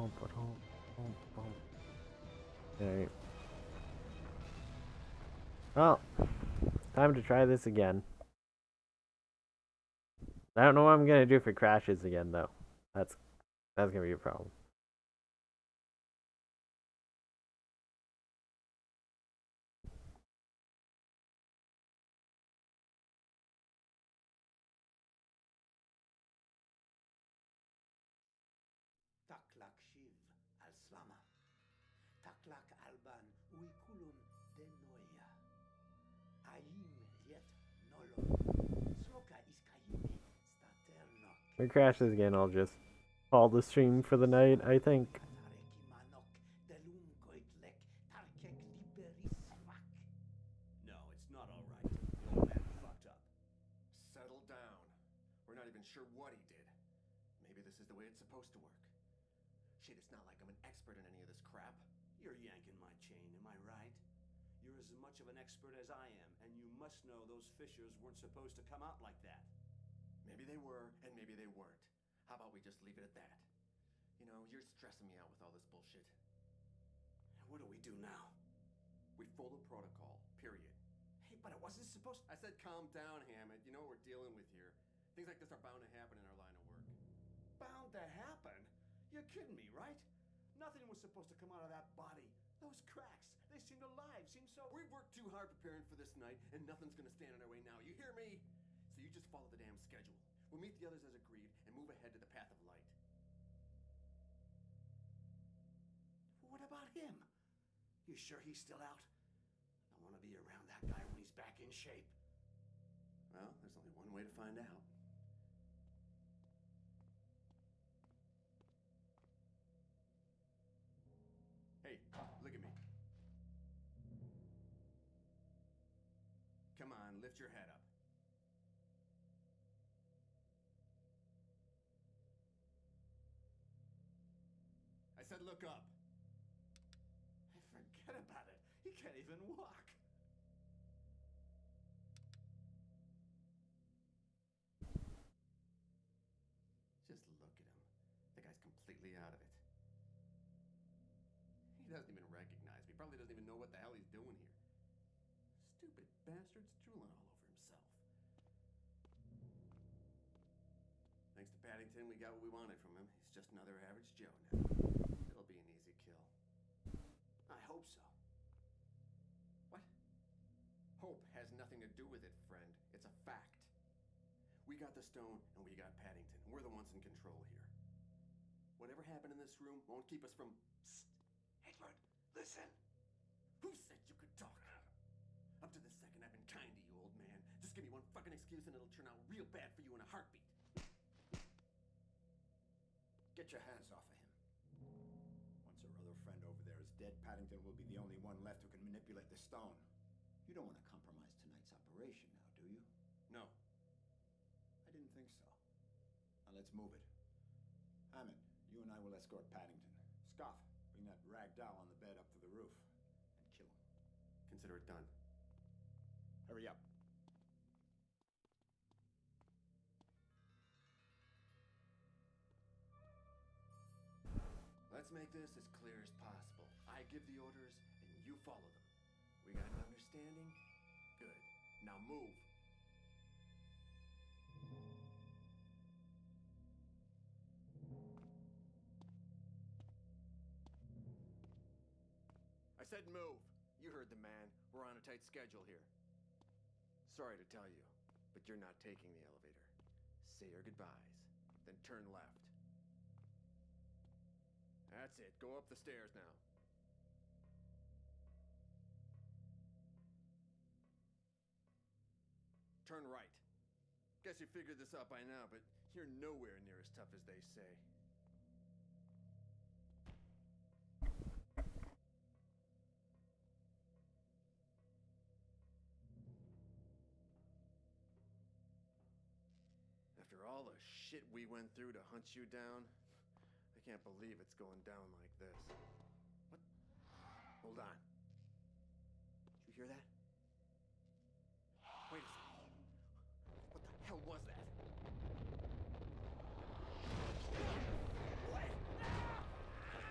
Alright. Well, time to try this again. I don't know what I'm gonna do if it crashes again, though. That's gonna be a problem. Taklak shiv al slama. Taklak alban uikulun denoya. Ayim liet nolon. Sloka iskayimi staternok. If it crashes again, I'll just call the stream for the night, I think. Delum koitlek tarkek liberis svak. No, it's not all right. The old man fucked up. Settle down. We're not even sure what he did. Maybe this is the way it's supposed to work. Shit, it's not like I'm an expert in any of this crap. You're yanking my chain, am I right? You're as much of an expert as I am, and you must know those fissures weren't supposed to come out like that. Maybe they were, and maybe they weren't. How about we just leave it at that? You know, you're stressing me out with all this bullshit. What do we do now? We follow protocol, period. Hey, but it wasn't supposed... I said calm down, Hammett. You know what we're dealing with here. Things like this are bound to happen in our line of work. Bound to happen? You're kidding me, right? Nothing was supposed to come out of that body. Those cracks, they seemed alive, seemed so... We've worked too hard preparing for this night, and nothing's gonna stand in our way now. You hear me? So you just follow the damn schedule. We'll meet the others as agreed, and move ahead to the path of light. What about him? You sure he's still out? I want to be around that guy when he's back in shape. Well, there's only one way to find out. Hey, look at me. Come on, lift your head up. I said look up. Forget about it. He can't even walk. Just look at him. The guy's completely out of it. He doesn't even recognize me. Probably doesn't even know what the hell he's doing here. Stupid bastard's drooling all over himself. Thanks to Paddington, we got what we wanted from him. He's just another average Joe now. It'll be an easy kill. I hope so. What? Hope has nothing to do with it, friend. It's a fact. We got the stone, and we got Paddington. We're the ones in control here. Whatever happened in this room won't keep us from... Psst. Edward, listen. Who said you could talk? Up to this second, I've been kind to you, old man. Just give me one fucking excuse and it'll turn out real bad for you in a heartbeat. Get your hands off of him. Once our other friend over there is dead, Paddington will be the only one left who can manipulate the stone. You don't want to compromise tonight's operation now, do you? No. I didn't think so. Now let's move it. Hammond, you and I will escort Paddington. Scoff, bring that rag doll on the bed up to the roof. And kill him. Consider it done. Hurry up. Let's make this as clear as possible. I give the orders, and you follow them. We got an understanding? Good. Now move. I said move. You heard the man. We're on a tight schedule here. Sorry to tell you, but you're not taking the elevator. Say your goodbyes, then turn left. That's it. Go up the stairs now. Turn right. Guess you figured this out by now, but you're nowhere near as tough as they say. After all the shit we went through to hunt you down, I can't believe it's going down like this. What? Hold on. Did you hear that? Wait a second. What the hell was that? Wait!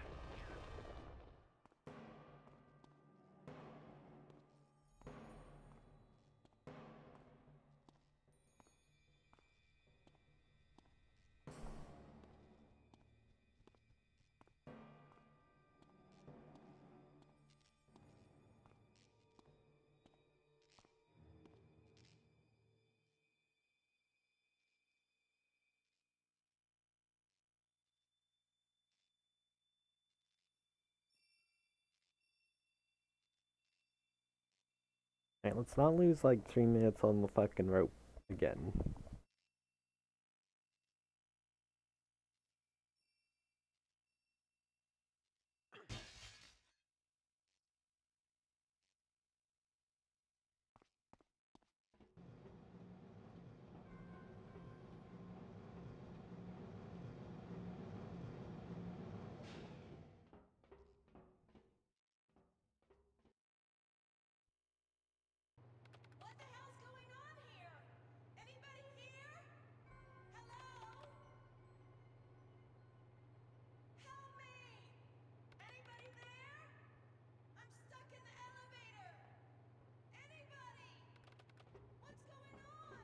Alright, let's not lose like 3 minutes on the fucking rope again. What the hell's going on here? Anybody here? Hello? Help me! Anybody there? I'm stuck in the elevator! Anybody? What's going on?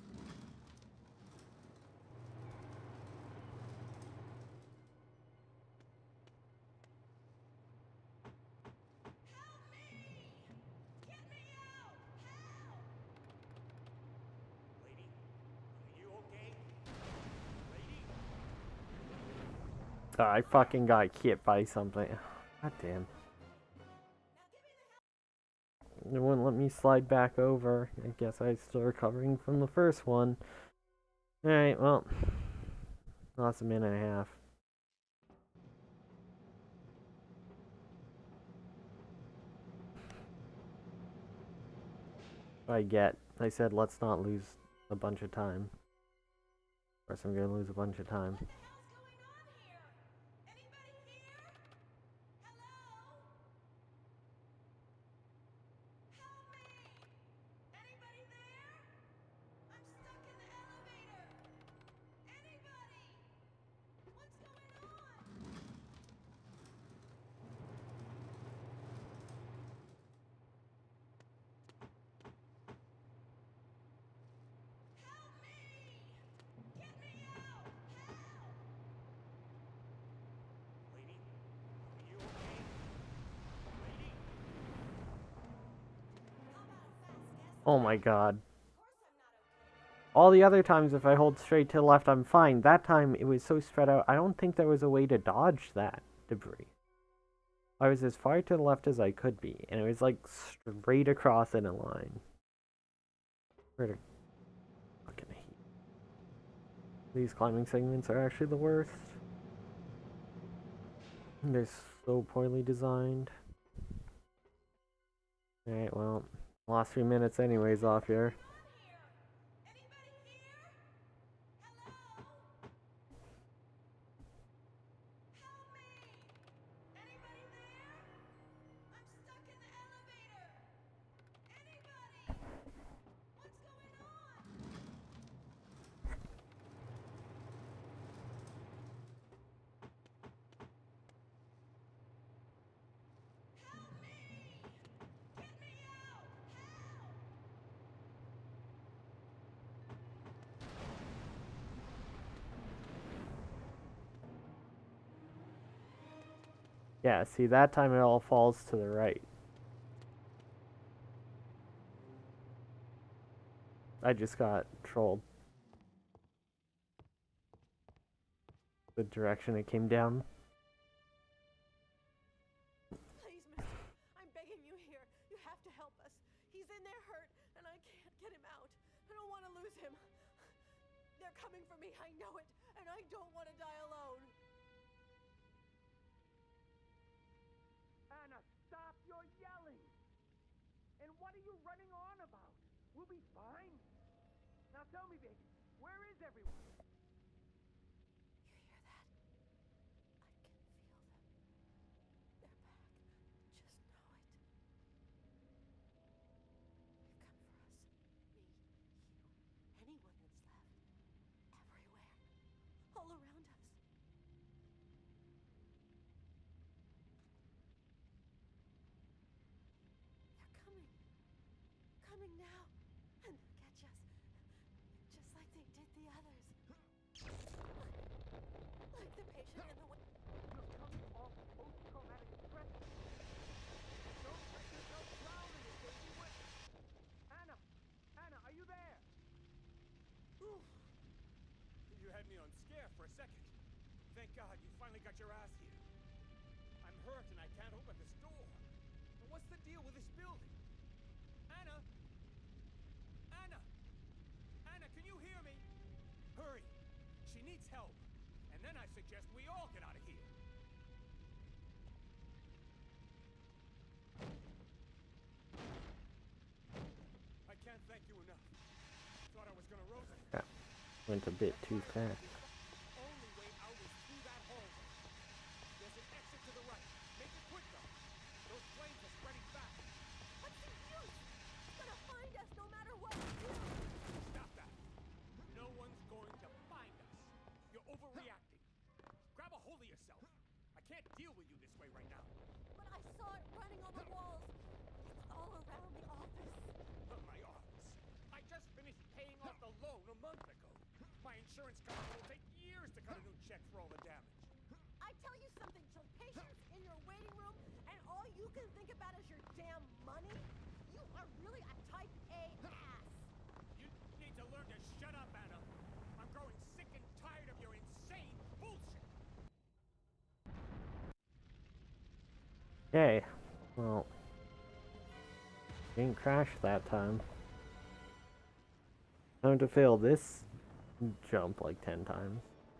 Help me! Get me out! Help! Lady, are you okay? Lady? Oh, I fucking got hit by something. God damn. It wouldn't let me slide back over. I guess I'm still recovering from the first one. Alright, well. Lost a minute and a half. I said let's not lose a bunch of time. Of course I'm gonna lose a bunch of time. What the hell's going on here? Anybody here? Hello? Help me! Anybody there? I'm stuck in the elevator! Anybody? What's going on? Help me! Get me out! Help! Lady, are you okay? Lady? How about a fast guess? Oh my god. Of course I'm not okay. All the other times if I hold straight to the left I'm fine. That time it was so spread out. I don't think there was a way to dodge that debris. I was as far to the left as I could be, and it was like straight across in a line. Where to fucking hate. These climbing segments are actually the worst. They're so poorly designed. Alright, well, lost 3 minutes anyways off here. Anybody here? Hello? Help me! Anybody there? I'm stuck in the elevator! Anybody? What's going on? Help me! Get me out! Help! Yeah, see, that time it all falls to the right. I just got trolled. The direction it came down. Please, mister, I'm begging you here. You have to help us. He's in there hurt, and I can't get him out. I don't want to lose him. They're coming for me, I know it, and I don't want to die alone. Anna, stop your yelling! And what are you running on about? We'll be fine. Now tell me, baby, where is everyone? You hear that? I can feel them. They're back. Just know it. They've come for us. Me, you, anyone that's left. Everywhere. All around us. They're coming. Coming now. And they'll catch us. Just like they did the others. Like the patient in the way. You're coming off post-traumatic stress. Don't let yourself drown in it, baby. Anna! Anna, are you there? Oof. You had me on scare for a second. Thank God you finally got your ass here. I'm hurt and I can't open this door. And what's the deal with this building? Anna, you hear me? Hurry. She needs help. And then I suggest we all get out of here. I can't thank you enough. Thought I was gonna roast it. Yeah, went a bit too fast. The only way out is through that hallway. There's an exit to the right. Make it quick though. Those flames are spreading fast. What's the use? He's gonna find us no matter what we do. Stop that. No one's going to find us. You're overreacting. Grab a hold of yourself. I can't deal with you this way right now. But I saw it running on the walls. It's all around the office. My office. I just finished paying off the loan a month ago. My insurance company will take years to cut a new check for all the damage. I tell you something, Jill. Patients in your waiting room, and all you can think about is your damn money? You are really a type A ass. You need to learn to shut up, Anna. I'm growing sick and tired of your insane bullshit. Okay, well, didn't crash that time. Time to fail this jump like 10 times.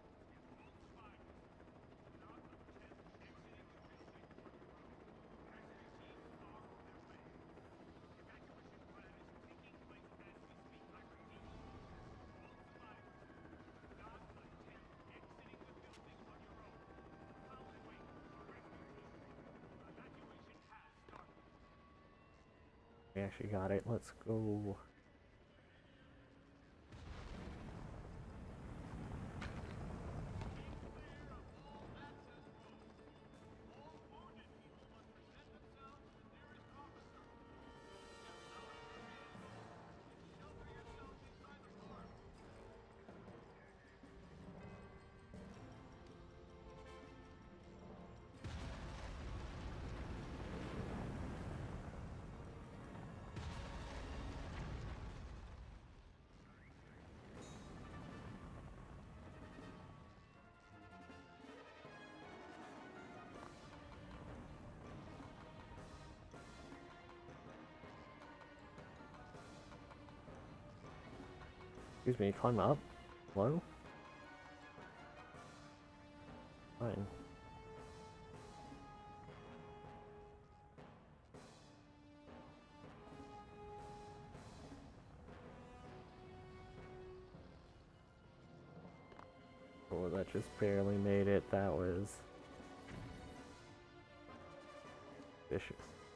We actually got it. Let's go. Excuse me, climb up? Hello? Fine. Oh, that just barely made it. That was vicious.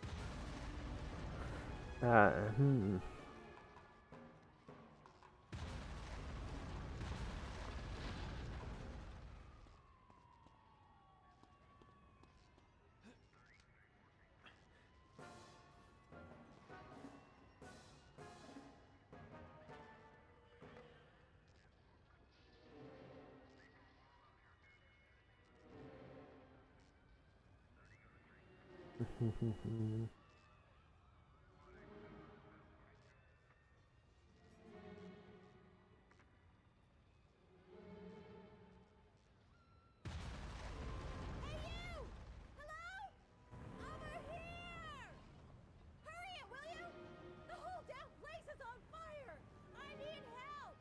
Hey, you! Hello? Over here! Hurry it, will you? The whole damn place is on fire! I need help!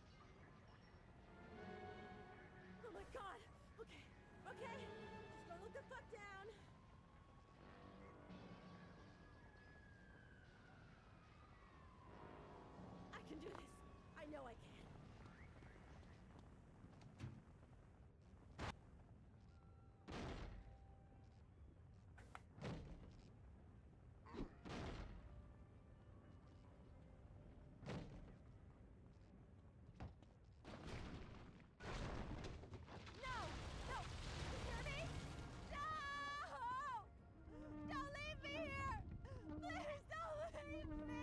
Oh my god! Okay, okay. Just gonna look the fuck down. I can do this. I know I can. No! No! You hear me? No! Don't leave me here! Please don't leave me!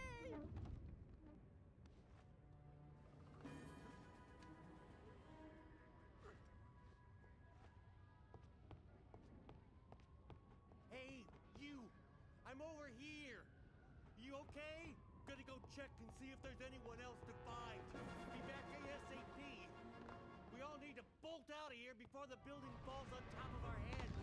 Hey, you! I'm over here! You okay? Gonna go check and see if there's anyone else to find. Be back ASAP. We all need to bolt out of here before the building falls on top of our heads.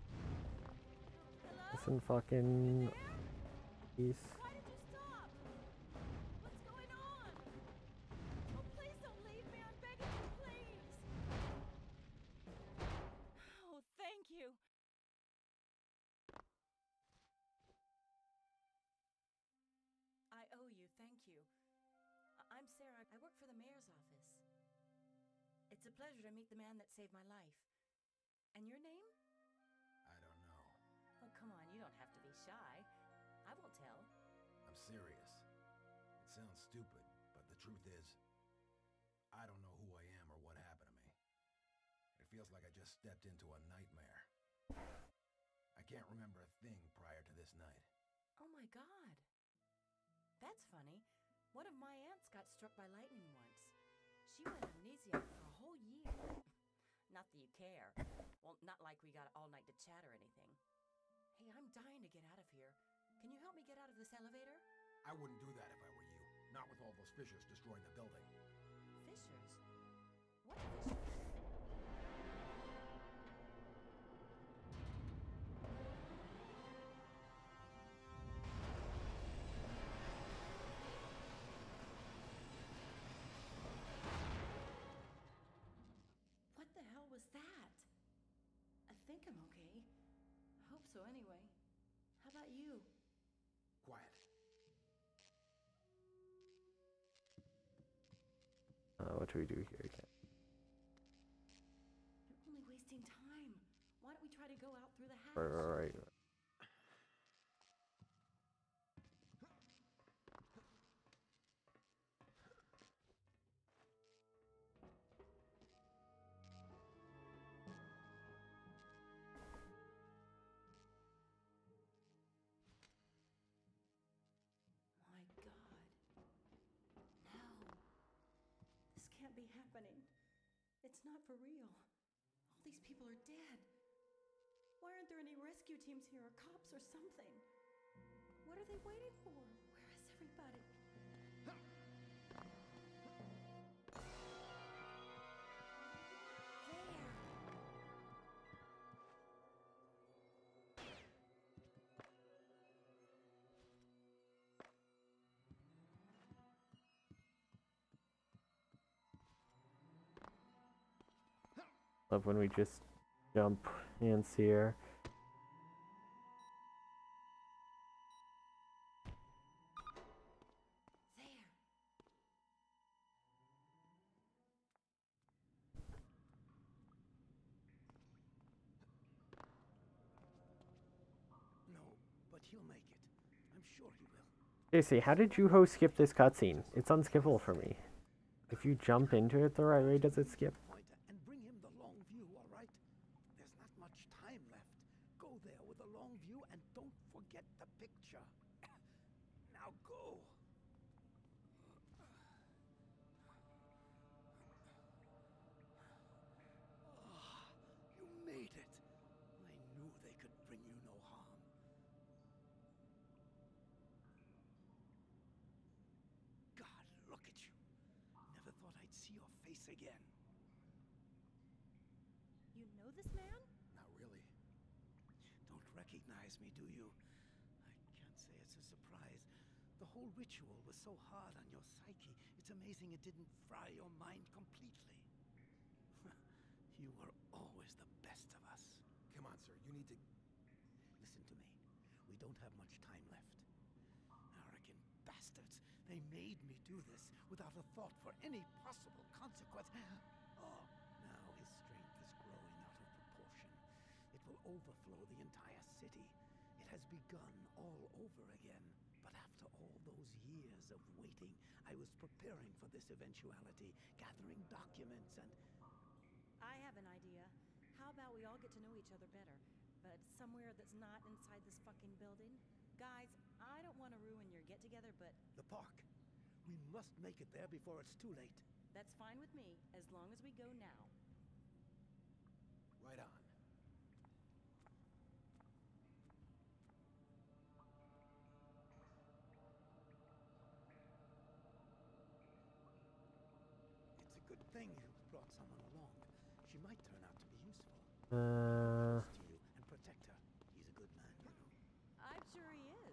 Hello? Listen, fucking piece. Why did you stop? I'm Sarah. I work for the mayor's office. It's a pleasure to meet the man that saved my life. And your name? I don't know. Oh, come on, you don't have to be shy. I won't tell. I'm serious. It sounds stupid, but the truth is, I don't know who I am or what happened to me. It feels like I just stepped into a nightmare. I can't remember a thing prior to this night. Oh my God. That's funny. One of my aunts got struck by lightning once. She went amnesiac for a whole year. Not that you care. Well, not like we got all night to chat or anything. Hey, I'm dying to get out of here. Can you help me get out of this elevator? I wouldn't do that if I were you. Not with all those fissures destroying the building. Fissures? What fissures? What the hell was that? I think I'm okay. I hope so anyway. How about you? Quiet. What do we do here again? You're only wasting time. Why don't we try to go out through the hatch? Right. My God. No. This can't be happening. It's not for real. All these people are dead. Why aren't there any rescue teams here or cops or something? What are they waiting for? Where is everybody? Love when we just jump and see her. There. No, but he'll make it. I'm sure he will. Casey, how did Juho skip this cutscene? It's unskippable for me. If you jump into it the right way, does it skip? And bring him the long view, all right? There's not much time left. Go there with a long view and don't forget the picture. Now go. Ah, you made it. I knew they could bring you no harm. God, look at you. Never thought I'd see your face again. You know this man? Not really. Don't recognize me, do you? I can't say it's a surprise. The whole ritual was so hard on your psyche. It's amazing it didn't fry your mind completely. You were always the best of us. Come on, sir. You need to... Listen to me. We don't have much time left. Arrogant bastards. They made me do this without a thought for any possible consequence. Oh, now his strength is growing out of proportion. It will overflow the entire city. It has begun all over again. But after all those years of waiting, I was preparing for this eventuality, gathering documents and... I have an idea. How about we all get to know each other better, but somewhere that's not inside this fucking building? Guys, I don't want to ruin your get-together, but... The park. We must make it there before it's too late. That's fine with me, as long as we go now. Right on. It's a good thing you brought someone along. She might turn out to be useful. Uh... To you and protect her. He's a good man, you know. I'm sure he is.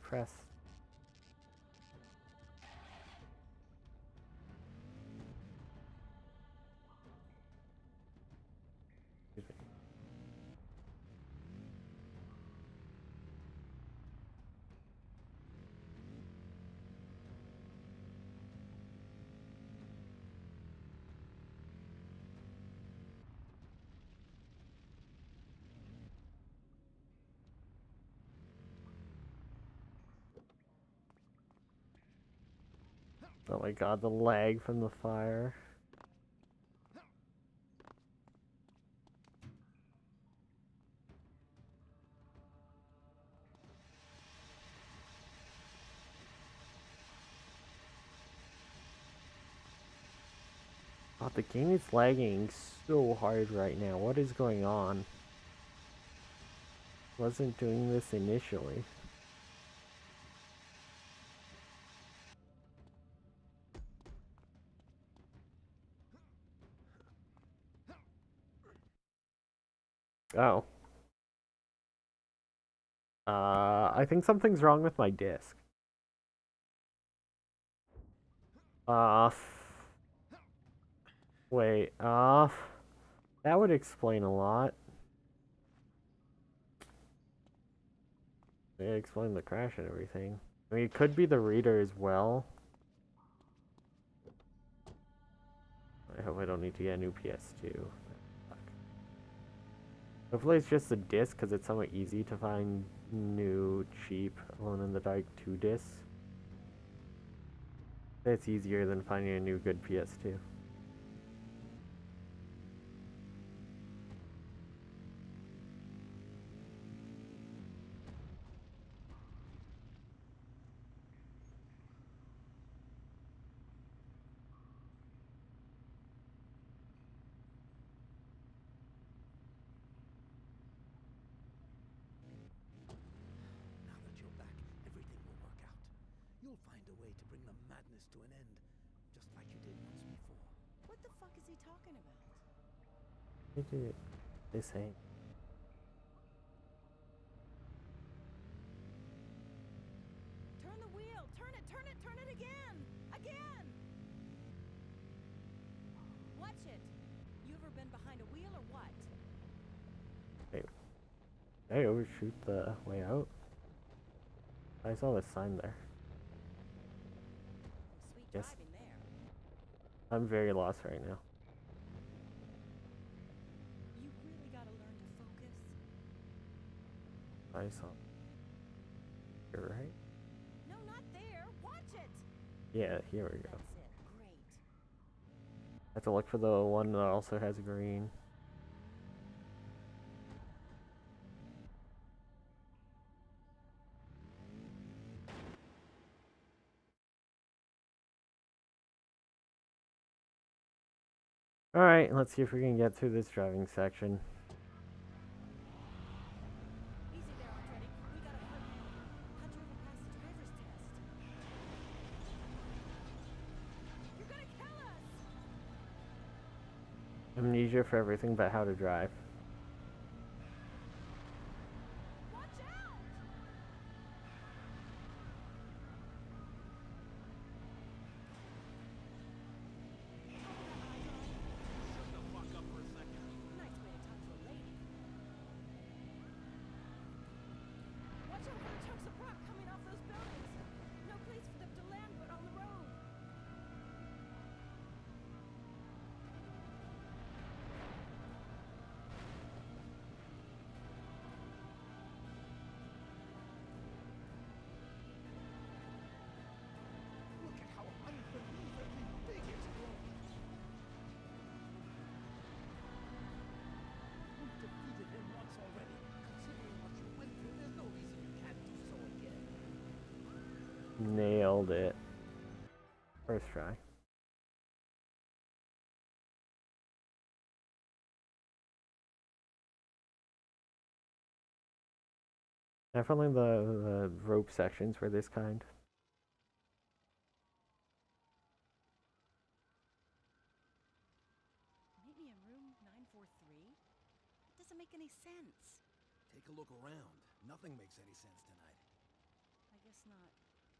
pressed. Excuse me. Oh my god, the lag from the fire. Oh, the game is lagging so hard right now. What is going on? Wasn't doing this initially. Oh. I think something's wrong with my disc. Wait, that would explain a lot. They explain the crash and everything. I mean, it could be the reader as well. I hope I don't need to get a new PS2. Fuck. Hopefully it's just the disc, because it's somewhat easy to find new, cheap Alone in the Dark 2 discs. It's easier than finding a new good PS2. Now that you're back, everything will work out. You'll find a way to bring the madness to an end, just like you did once before. What the fuck is he talking about? They did it. They say. Turn the wheel! Turn it! Turn it! Turn it again! Again! Watch it! You ever been behind a wheel or what? Wait. Did I overshoot the way out? I saw the sign there. Sweet Yes. driving there. I'm very lost right now. You really gotta learn to focus. I saw. You're right. No, not there! Watch it! Yeah, here we go. That's it. Great. I have to look for the one that also has green. Alright, let's see if we can get through this driving section. Easy there, Andretti. We gotta hurry. How'd you ever pass the driver's test? You're gonna kill us! Amnesia for everything but how to drive. Watch out! Nice way to talk to a lady. Watch out for the chunks of rock coming off those buildings. No place for them to land but on the road. Look at how unbelievably big it's grown. You've defeated him once already. Considering what you went through, there's no reason you can't do so again. Nailed it. First try. Definitely the rope sections were this kind. Meet me in room 943? That doesn't make any sense. Take a look around. Nothing makes any sense tonight. I guess guess not.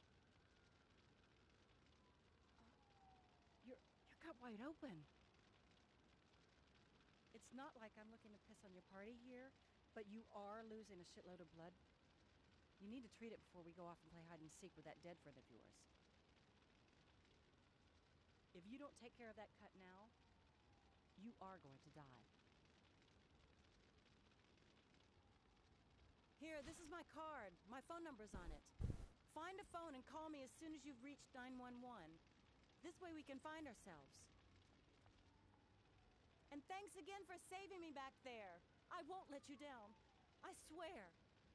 You're cut wide open. It's not like I'm looking to piss on your party here, but you are losing a shitload of blood. You need to treat it before we go off and play hide and seek with that dead friend of yours. If you don't take care of that cut now, you are going to die. Here, this is my card. My phone number's on it. Find a phone and call me as soon as you've reached 911. This way we can find ourselves. And thanks again for saving me back there. I won't let you down. I swear.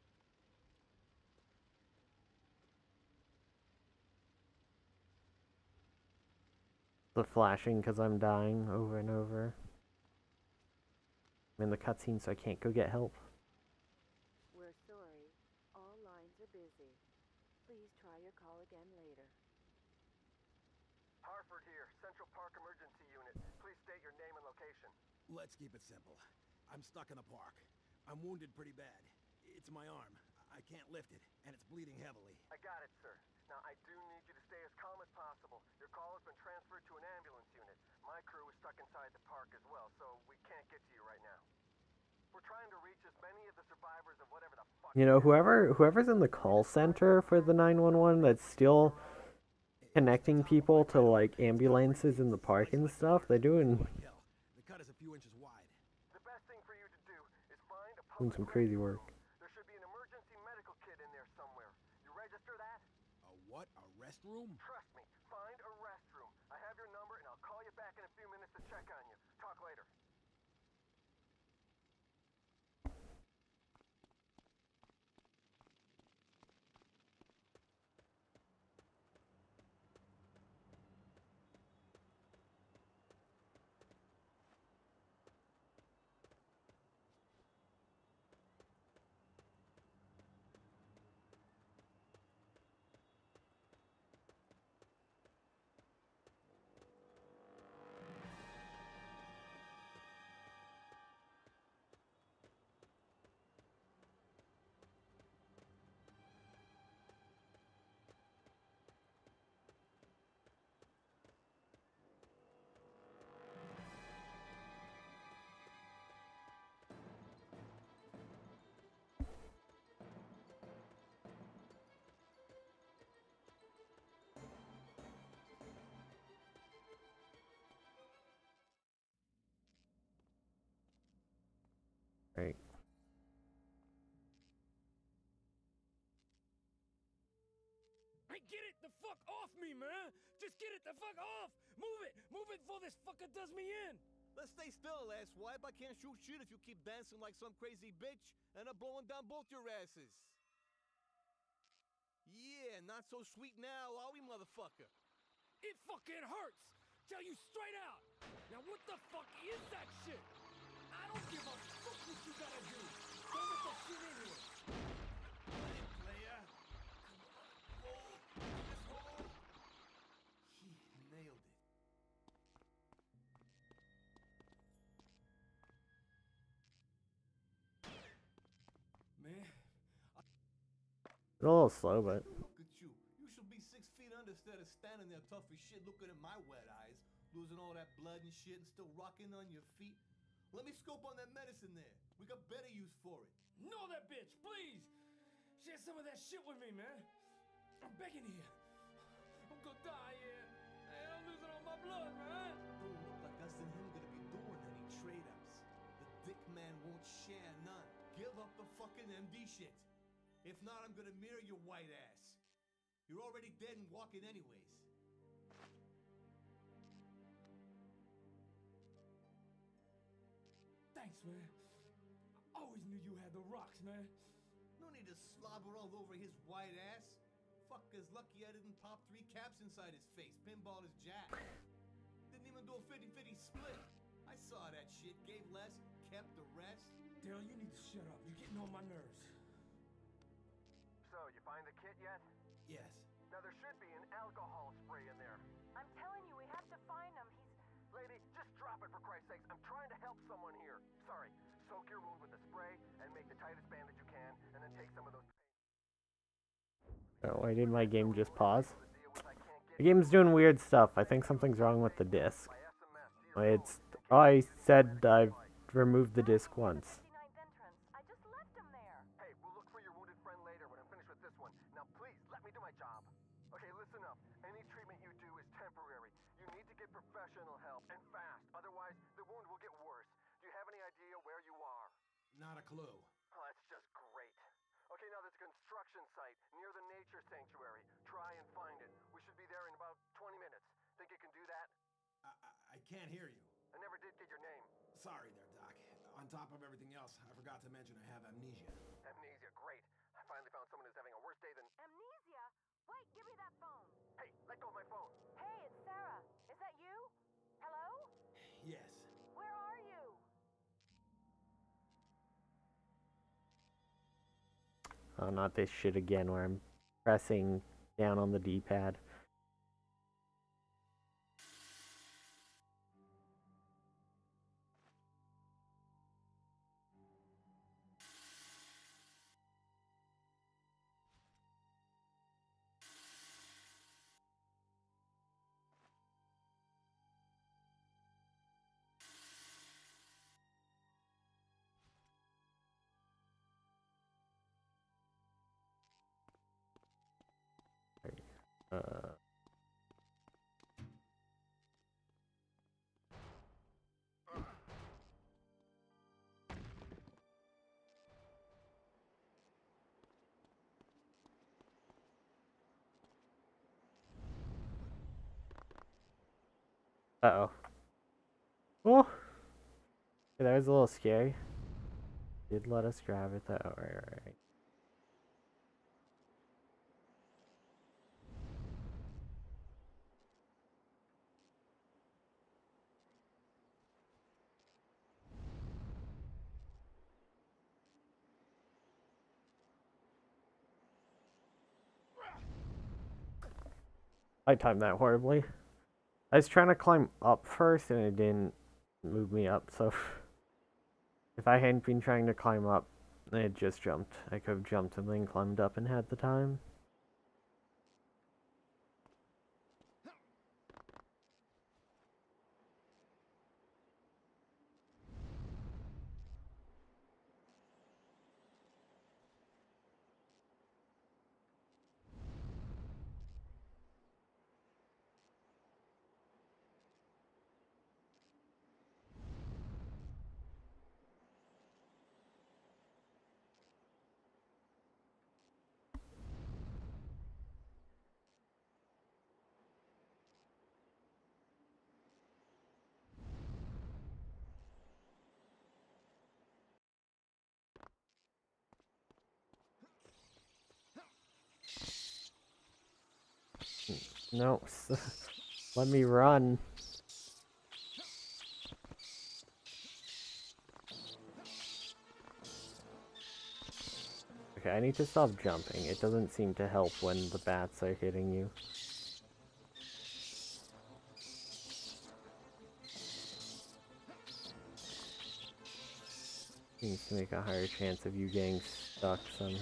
The flashing because I'm dying over and over. I'm in the cutscene, so I can't go get help. We're sorry. All lines are busy. Please try your call again later. Harford here, Central Park Emergency Unit. Please state your name and location. Let's keep it simple. I'm stuck in the park. I'm wounded pretty bad. It's my arm. I can't lift it, and it's bleeding heavily. I got it, sir. Now, I do need you to stay as calm as possible. Your call has been transferred to an ambulance unit. My crew is stuck inside the park as well, so we can't get to you right now. We're trying to reach as many of the survivors of whatever the fuck... You know, whoever's in the call center for the 911 that's still connecting people to, like, ambulances in the park and stuff, they're doing... The cut is a few inches wide. The best thing for you to do is find a Doing some crazy work. There should be an emergency medical kit in there somewhere. You register that? A what? A restroom? Trust me, find a restroom. I have your number and I'll call you back in a few minutes to check on you. Talk later. Right. Hey, get it the fuck off me, man! Just get it the fuck off! Move it before this fucker does me in! Let's stay still, asswipe. I can't shoot shit if you keep dancing like some crazy bitch, and I'm blowing down both your asses. Yeah, not so sweet now, are we, motherfucker? It fucking hurts! Tell you straight out! Now what the fuck is that shit? I don't give a fuck what you gotta do! Don't let that shit in here! Hey, player. This hole. He nailed it. Man, A little slow, but... Look at you. You should be 6 feet under instead of standing there tough as shit looking at my wet eyes, losing all that blood and shit and still rocking on your feet. Let me scope on that medicine there. We got better use for it. know that bitch, please! Share some of that shit with me, man. I'm begging you. I'm gonna die here. Hey, I'm losing all my blood, man. Don't look like us and him gonna be doing any trade-offs. The dick man won't share none. Give up the fucking MD shit. If not, I'm gonna mirror your white ass. You're already dead and walking anyways. Thanks, man. I always knew you had the rocks, man. No need to slobber all over his white ass. Fucker's lucky I didn't pop 3 caps inside his face, pinball his jack. Didn't even do a 50-50 split. I saw that shit, gave less, kept the rest. Daryl, you need to shut up. You're getting on my nerves. So, you find the kit yet? Yes. Now there should be an alcohol spray in there. I'm telling you, we have to find him. Lady, just drop it for Christ's sakes. I'm trying to help someone here. Sorry. Soak your wound with the spray and make the tightest bandage you can, and then take some of those pain. Oh, why did my game just pause? The game's doing weird stuff. I think something's wrong with the disc. It's... Oh, I said I've removed the disc once. Hey, we'll look for your wounded friend later when I'm finished with this one. Now please, let me do my job. Okay, listen up. Any treatment you do is temporary. You need to get professional help, and fast. Otherwise, the wound will get worse. Do you have any idea where you are? Not a clue. Oh, that's just great. Okay, now there's a construction site near the nature sanctuary. Try and find it. We should be there in about 20 minutes. Think you can do that? I can't hear you. I never did get your name. Sorry there, Doc. On top of everything else, I forgot to mention I have amnesia. Amnesia, great. I finally found someone who's having a worse day than... Amnesia? Wait, give me that phone. Hey, let go of my phone. Hey, it's Sarah. Is that you? Hello? Yes. Where are you? Oh, not this shit again where I'm pressing down on the D-pad. Uh-oh. Oh! Okay, that was a little scary. Did let us grab it though. Right. I timed that horribly. I was trying to climb up first and it didn't move me up, so if I hadn't been trying to climb up, it just jumped. I could have jumped and then climbed up and had the time. No, let me run. Okay, I need to stop jumping. It doesn't seem to help when the bats are hitting you. Seems to make a higher chance of you getting stuck somehow.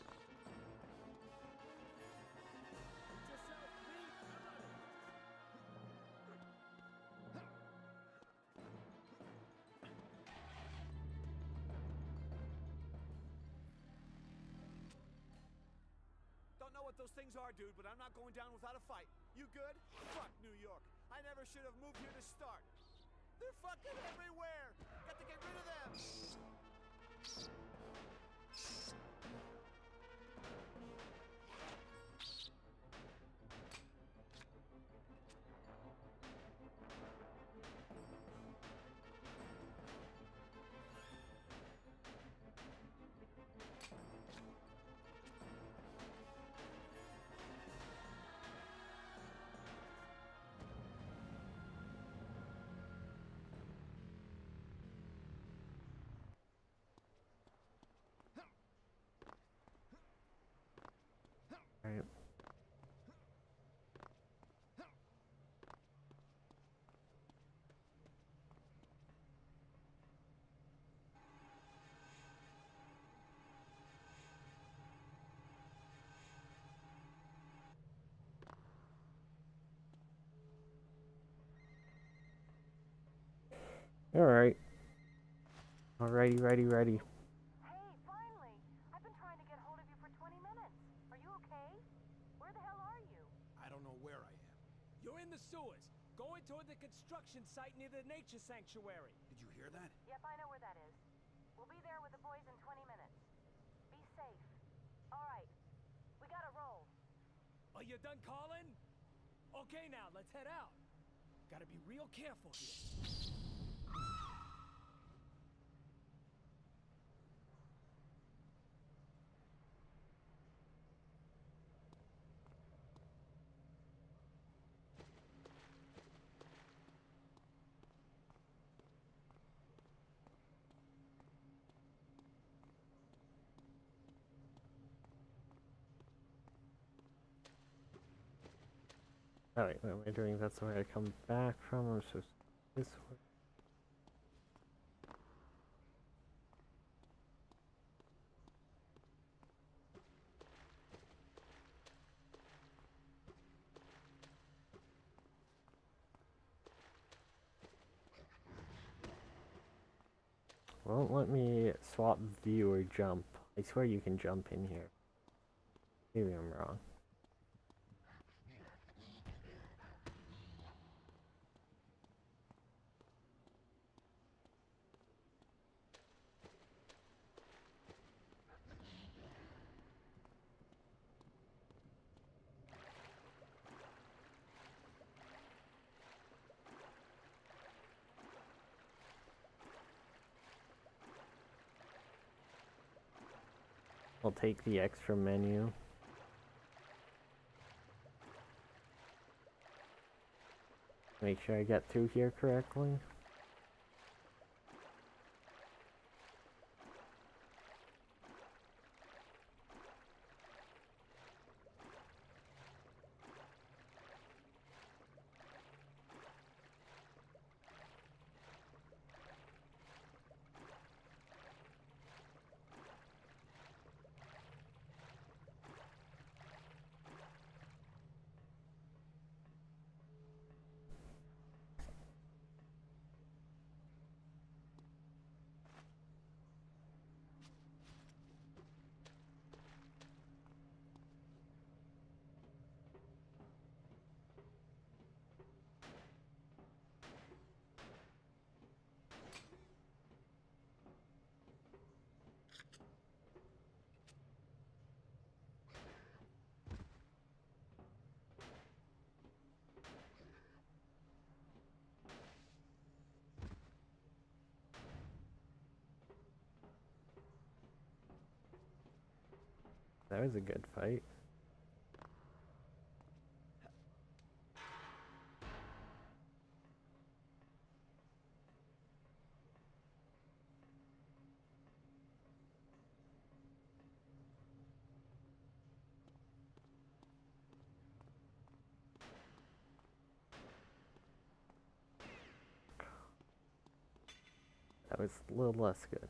Don't know what those things are, dude, but I'm not going down without a fight. You good? Fuck New York. I never should have moved here to start. They're fucking everywhere. Got to get rid of them. Alright. Alrighty, ready. Hey, finally! I've been trying to get hold of you for 20 minutes. Are you okay? Where the hell are you? I don't know where I am. You're in the sewers, going toward the construction site near the nature sanctuary. Did you hear that? Yep, I know where that is. We'll be there with the boys in 20 minutes. Be safe. All right. We gotta roll. Are you done calling? Okay, now, let's head out. Gotta be real careful here. Alright, what am I doing? That's the way I come back from. I'm supposed to this way. Won't let me swap view or jump. I swear you can jump in here. Maybe I'm wrong. I'll take the extra menu. Make sure I get through here correctly. That was a good fight. That was a little less good.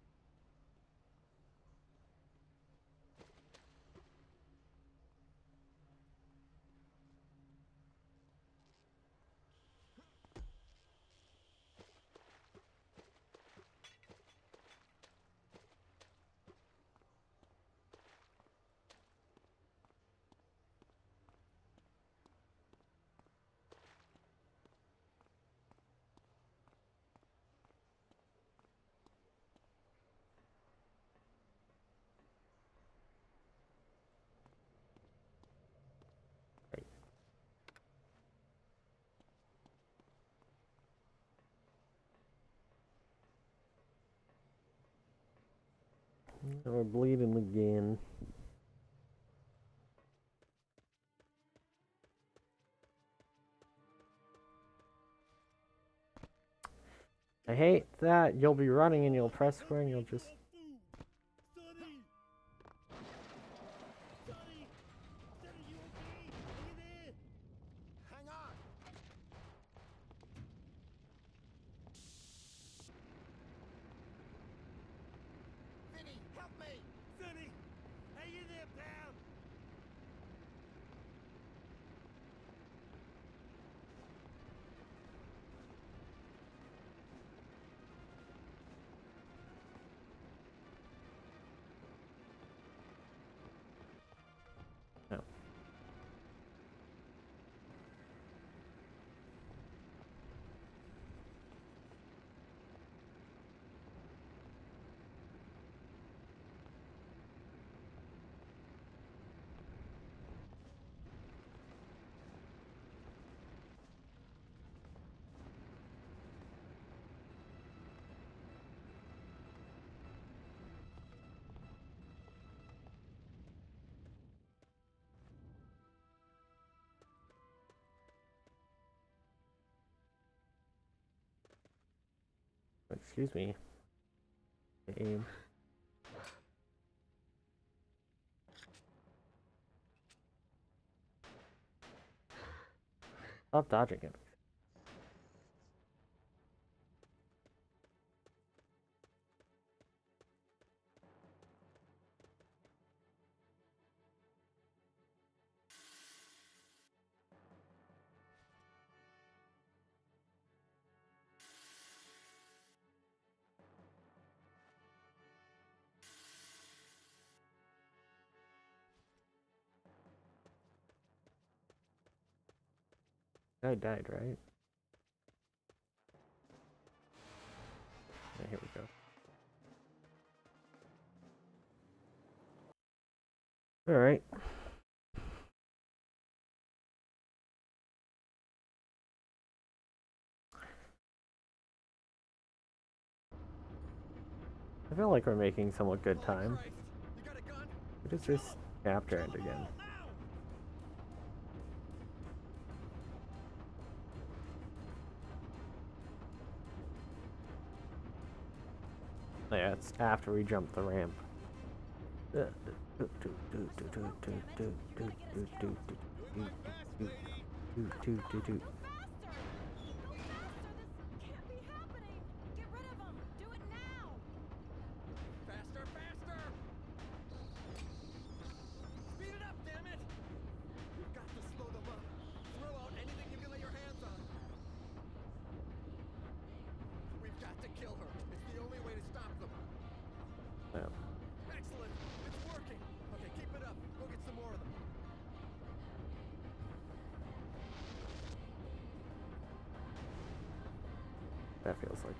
We're bleeding again. I hate that you'll be running and you'll press square and you'll just... Hang on! Vinny, help me! Sonny! Hang in there, pal! Excuse me. Aim. Stop dodging him. Guy died, right? Yeah, here we go. All right. I feel like we're making somewhat good time. What does this chapter end again? Yeah, it's after we jump the ramp. Faster, faster! Speed it up, damn it! We've got to slow them up. Throw out anything you can lay your hands on. We've got to kill her. It's the only way to stop them. Yeah. Excellent. It's working. Okay, keep it up. Go get some more of them. That feels like.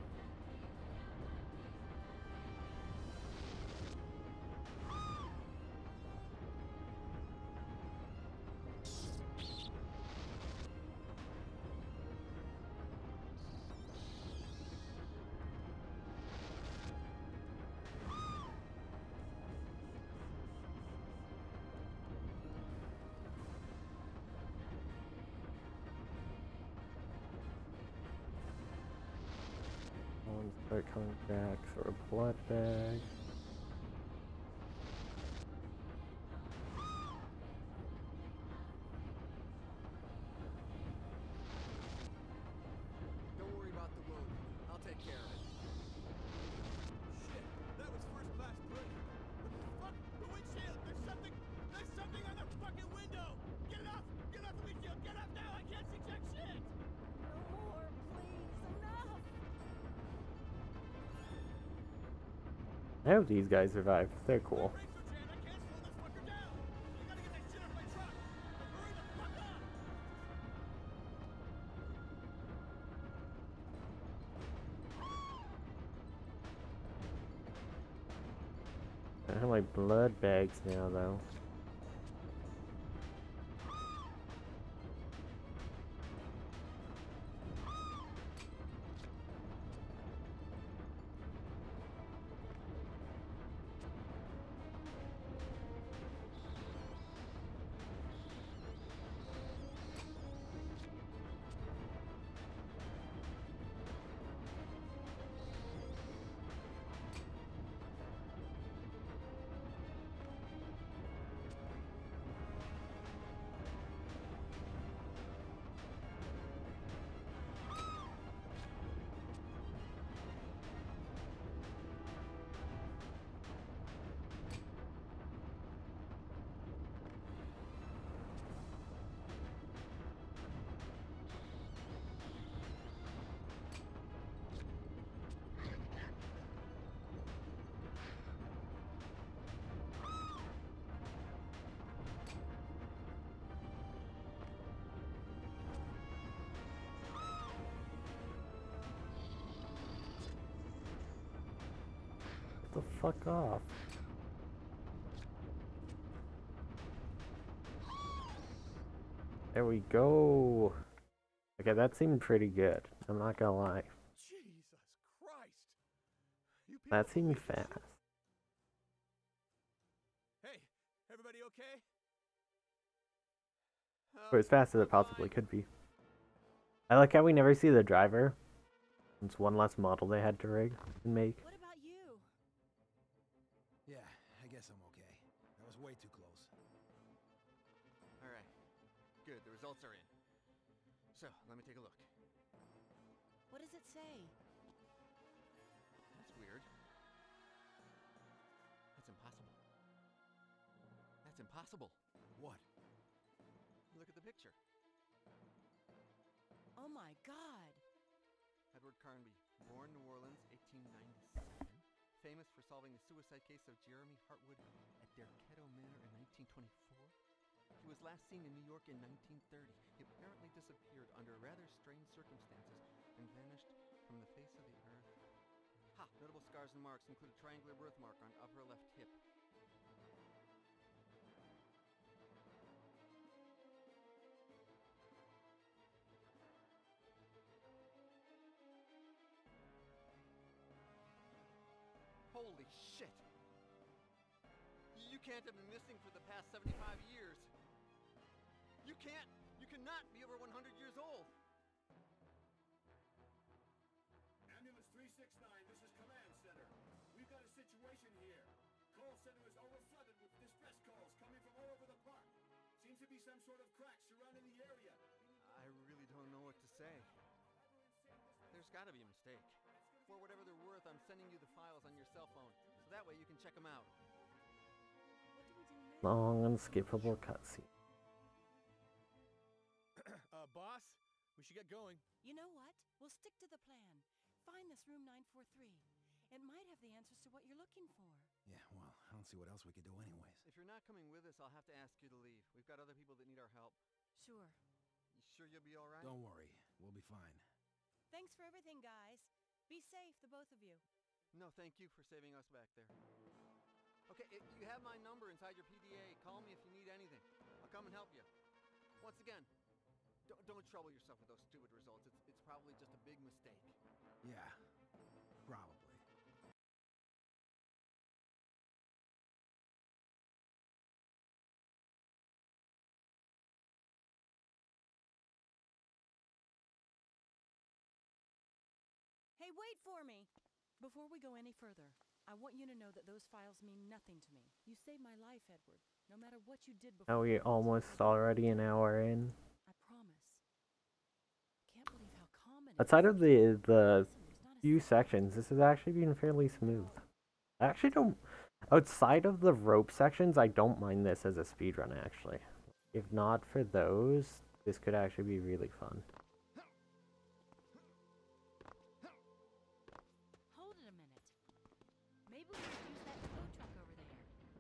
Start coming back for a blood bag. Don't worry about the wound. I'll take care of it. Shit, that was first class brilliant. What the fuck? The windshield! There's something on the fucking window! Get it off! Get off the windshield! Get off now! I can't see jack shit! No more, please. Enough. I hope these guys survive. They're cool. I have my blood bags now, though. The fuck off. There we go. Okay, that seemed pretty good. I'm not gonna lie. Jesus Christ! You people That seemed believe this? fast. Hey, everybody okay? Or as fast as it possibly could be. I like how we never see the driver. It's one less model they had to rig and make. What about you? Yeah, I guess I'm okay. That was way too close. All right. Good, the results are in. So, let me take a look. What does it say? That's weird. That's impossible. That's impossible. What? Look at the picture. Oh my God! Edward Carnby, born New Orleans, 1897. Famous for solving the suicide case of Jeremy Hartwood at Derketo Manor in 1924. He was last seen in New York in 1930. He apparently disappeared under rather strange circumstances and vanished from the face of the earth. Ha! Notable scars and marks include a triangular birthmark on upper left hip. Holy shit! You can't have been missing for the past 75 years. You cannot be over 100 years old. Ambulance 369, this is Command Center. We've got a situation here. Call center is overflooded with distress calls coming from all over the park. Seems to be some sort of crack surrounding the area. I really don't know what to say. There's gotta be a mistake. For whatever they're worth, I'm sending you the files on your cell phone, so that way you can check them out. Long, unskippable cutscene. Boss, we should get going. You know what? We'll stick to the plan. Find this room 943. It might have the answers to what you're looking for. Yeah, well, I don't see what else we could do anyways. If you're not coming with us, I'll have to ask you to leave. We've got other people that need our help. Sure. You sure you'll be all right? Don't worry, we'll be fine. Thanks for everything, guys. Be safe, the both of you. No, thank you for saving us back there. Okay, you have my number inside your PDA. Call me if you need anything. I'll come and help you. Once again, don't trouble yourself with those stupid results. It's probably just a big mistake. Yeah, probably. Hey, wait for me! Before we go any further, I want you to know that those files mean nothing to me. You saved my life, Edward. No matter what you did before. Now we almost already an hour in. I promise. Can't believe how common. Outside of the few sections, this has actually been fairly smooth. I actually don't. Outside of the rope sections, I don't mind this as a speedrun. Actually, if not for those, this could actually be really fun. Hold it a minute. Maybe we could use that tow truck over there.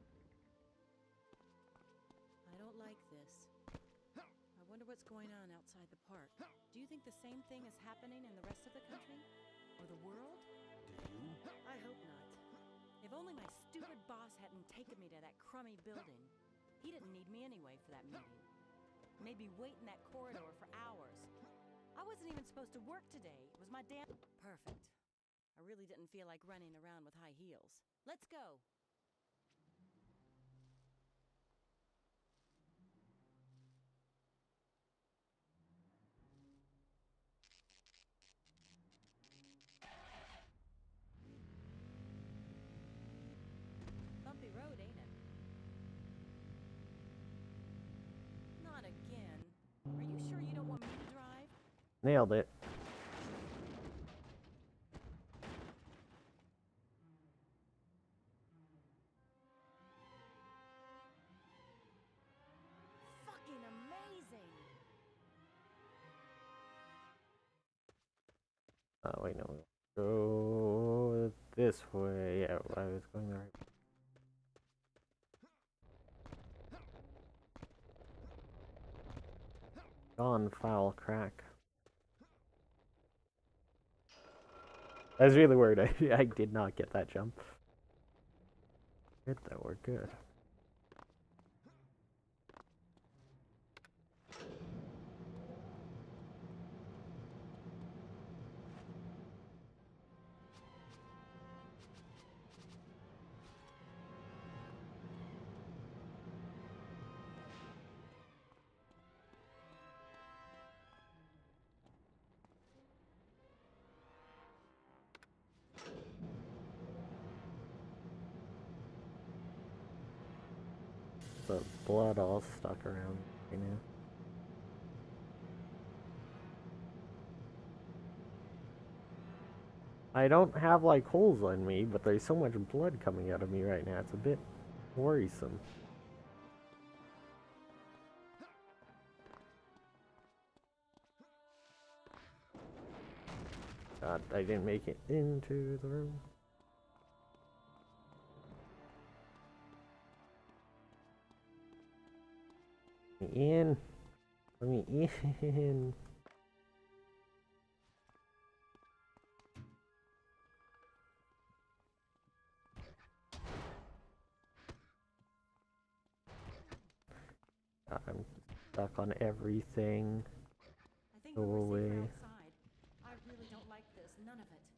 I don't like this. I wonder what's going on outside the park. Do you think the same thing is happening in the rest of the country? Or the world? Do you? I hope not. If only my stupid boss hadn't taken me to that crummy building. He didn't need me anyway for that meeting. Made me wait in that corridor for hours. I wasn't even supposed to work today. It was my damn... Perfect. I really didn't feel like running around with high heels. Let's go. Bumpy road, ain't it? Not again. Are you sure you don't want me to drive? Nailed it. Fucking amazing! Oh wait, no. Go this way. Yeah, I was going the right way. Gone foul crack. I was really worried. I did not get that jump. Good though, we're good. The blood all stuck around right now. I don't have like holes on me, but there's so much blood coming out of me right now. It's a bit worrisome. God, I didn't make it into the room. Let me in. Let me in. I'm stuck on everything. I think Go we were safer away. outside. I really don't like this. None of it.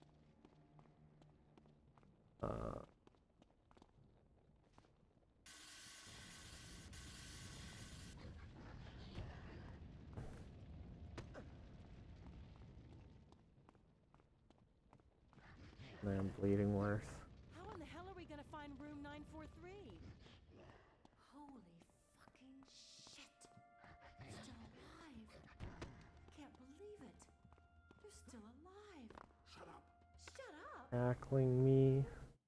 I'm bleeding worse. How in the hell are we gonna find room 943? Holy fucking shit. You're still alive. Can't believe it. You're still alive. Shut up. Shut up. Tackling me.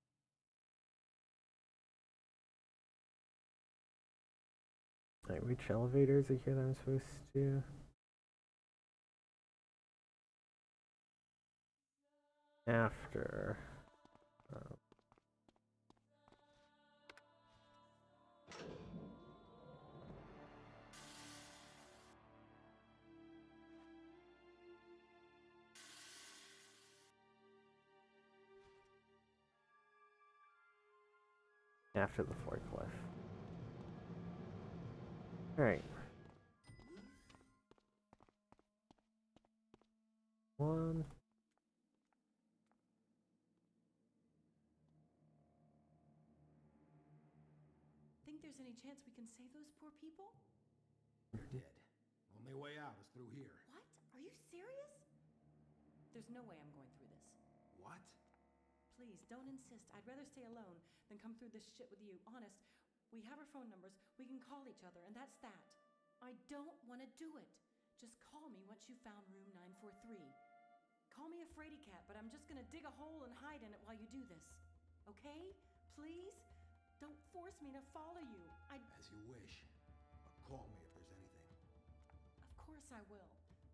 Alright, which elevators are here that I'm supposed to? After. After the forklift. Alright. One. Think there's any chance we can save those poor people? They're dead. Only way out is through here. What? Are you serious? There's no way I'm going through this. What? Please, don't insist. I'd rather stay alone than come through this shit with you. Honest, we have our phone numbers. We can call each other, and that's that. I don't want to do it. Just call me once you found room 943. Call me a fraidy cat, but I'm just gonna dig a hole and hide in it while you do this. Okay? Please? Don't force me to follow you. As you wish. But call me if there's anything. Of course I will.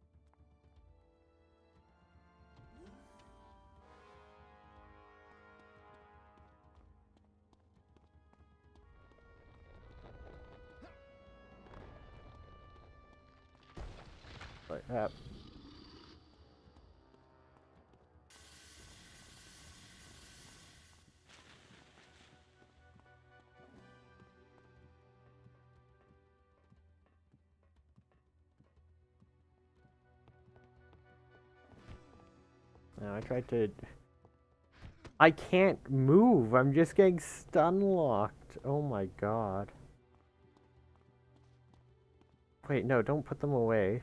Like that. Now I tried to... I can't move. I'm just getting stun locked. Oh my god. Wait, no, don't put them away.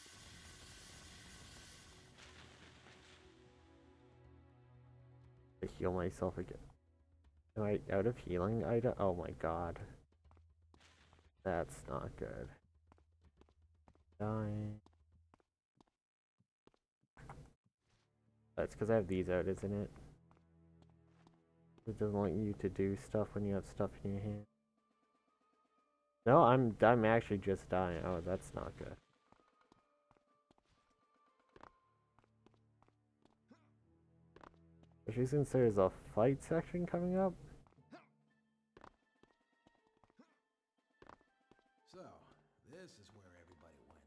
I heal myself again. Am I out of healing item? Oh my god. That's not good. Dying. That's because I have these out, isn't it? It doesn't want you to do stuff when you have stuff in your hand. No, I'm actually just dying. Oh, that's not good. Especially since there's a fight section coming up. So, this is where everybody went.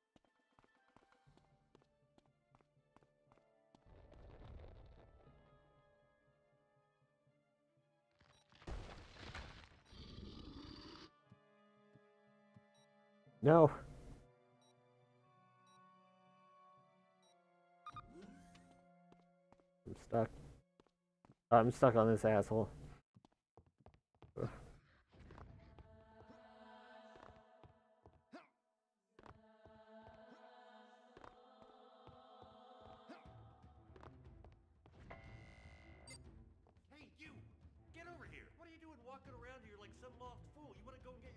No. I'm stuck. I'm stuck on this asshole. Ugh. Hey, you! Get over here! What are you doing walking around here like some lost fool? You want to go and get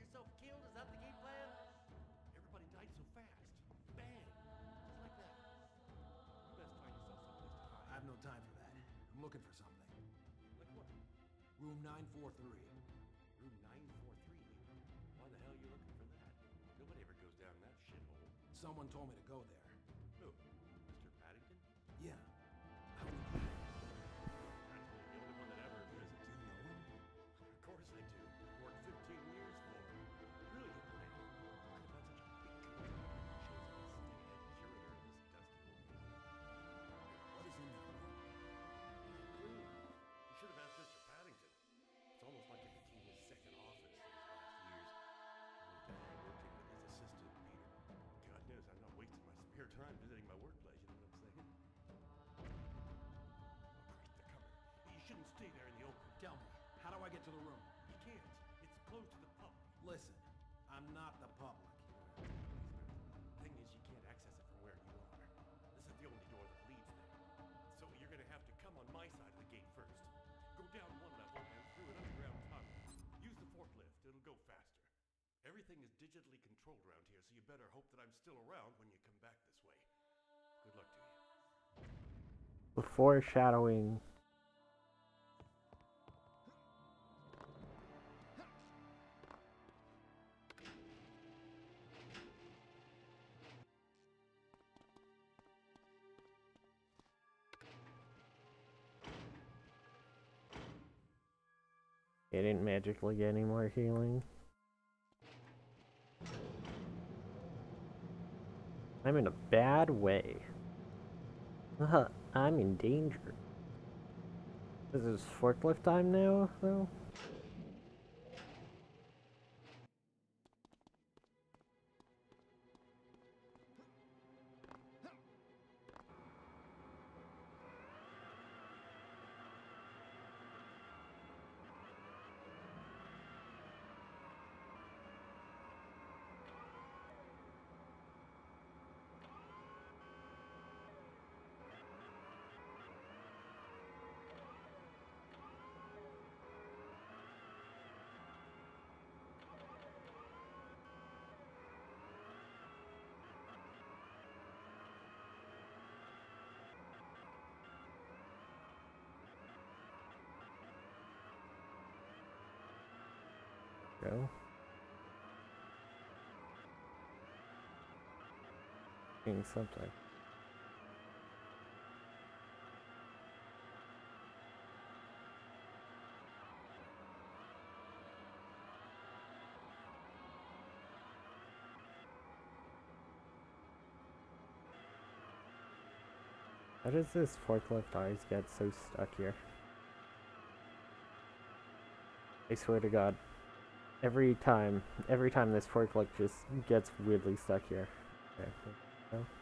time for that. I'm looking for something. Like what? Room 943. Room 943? Why the hell are you looking for that? Nobody ever goes down that shithole. Someone told me to go there. Who? Mr. Paddington? Yeah. How would you? Practically the only one that ever visits. Do you know him? Of course I do. Worked 15 years for him. Brilliant man. Could have had such a big career. Shows up as stay-at curator of this dusty old museum. What is in that room? Clean. You should have asked Mr. Paddington. It's almost like it became his second office these last years. The only time I worked here with his assistant, Peter. God knows I'm not wasting my spare time visiting my workplace, you know what I'm saying? Oh, Christ, they're coming. You shouldn't stay there in the open. Tell me, how do I get to the room? You can't. It's closed to the public. Listen, I'm not the public. Thing is, you can't access it from where you are. This is the only door that leads there. So you're gonna have to come on my side of the gate first. Go down one level and through an underground tunnel. Use the forklift, it'll go faster. Everything is digitally controlled around here, so you better hope that I'm still around when you come back this way. Good luck to you. Foreshadowing. It didn't magically get any more healing. I'm in a bad way. I'm in danger. This is forklift time now, though? Go. Doing something. How does this forklift always get so stuck here? I swear to God. Every time this forklift just gets weirdly stuck here. Okay, there we go.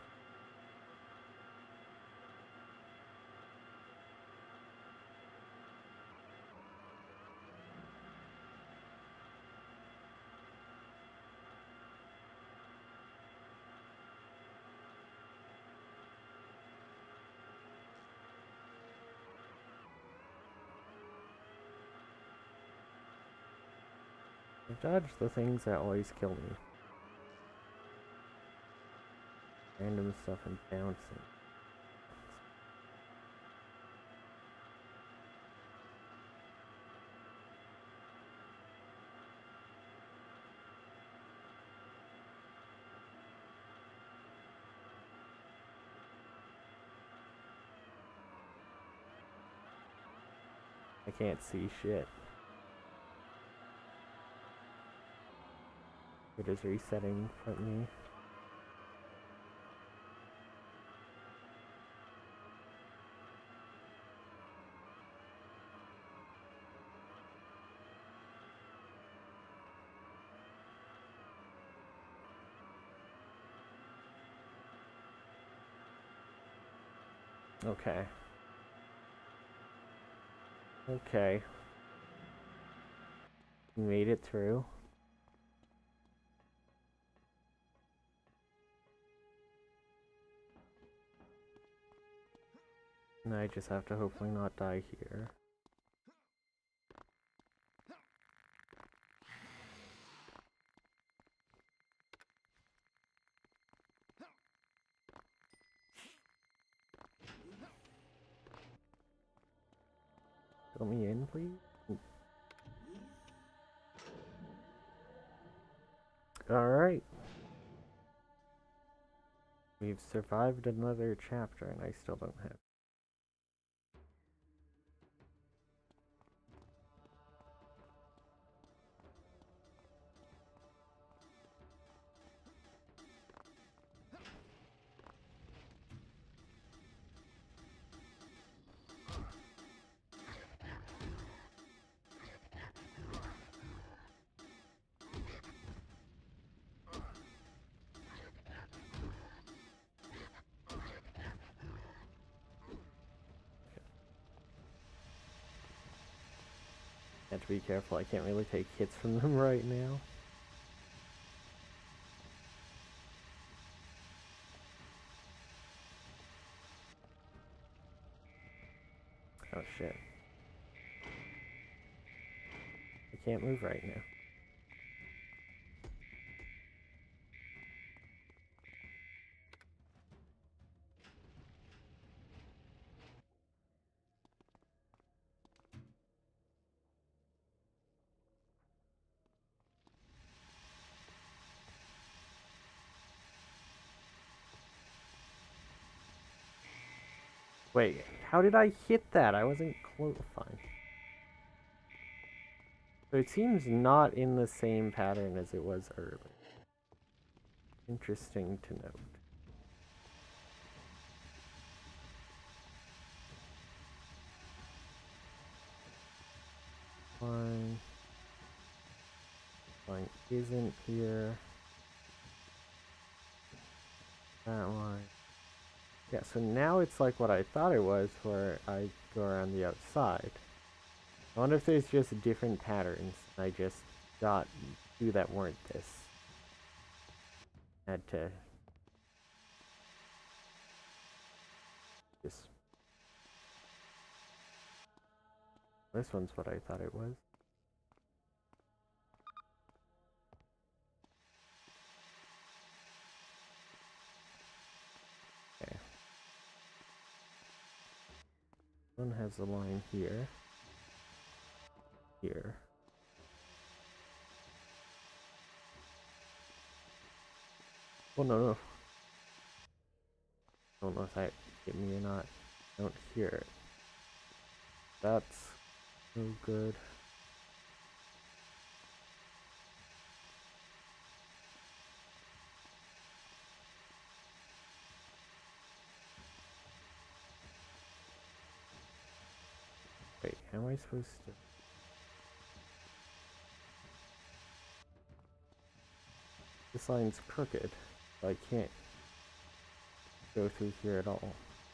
I dodge the things that always kill me. Random stuff and bouncing. I can't see shit. It is resetting for me. Okay. Okay. Made it through. And I just have to hopefully not die here. Let me in, please. Alright. We've survived another chapter and I still don't have. Have to be careful, I can't really take hits from them right now. Oh shit. I can't move right now. Wait, how did I hit that? I wasn't close. Fine. So it seems not in the same pattern as it was earlier. Interesting to note. Line. Line isn't here. That line. Yeah, so now it's like what I thought it was, where I go around the outside. I wonder if there's just different patterns. I just got two that weren't this. Had to just. This one's what I thought it was. Okay. One has a line here. Here. Oh no no. I don't know if that hit me or not. I don't hear it. That's no good. Wait, how am I supposed to? This line's crooked, so I can't go through here at all.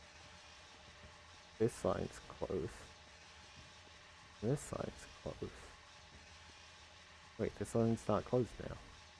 This line's close. This line's close. Wait, this line's not closed now.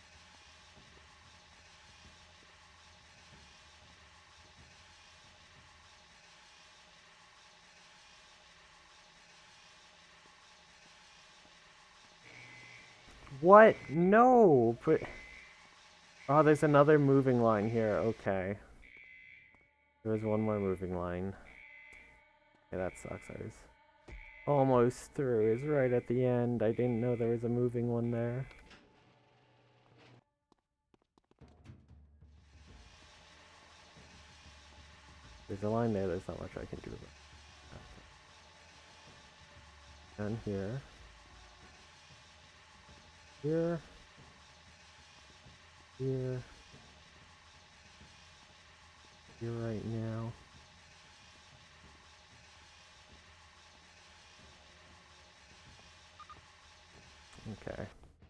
What? No, but... Oh, there's another moving line here. Okay. There was one more moving line. Okay, that sucks. I was almost through. It's right at the end. I didn't know there was a moving one there. There's a line there. There's not much I can do about it. Down here. Here. Here. Here right now. Okay.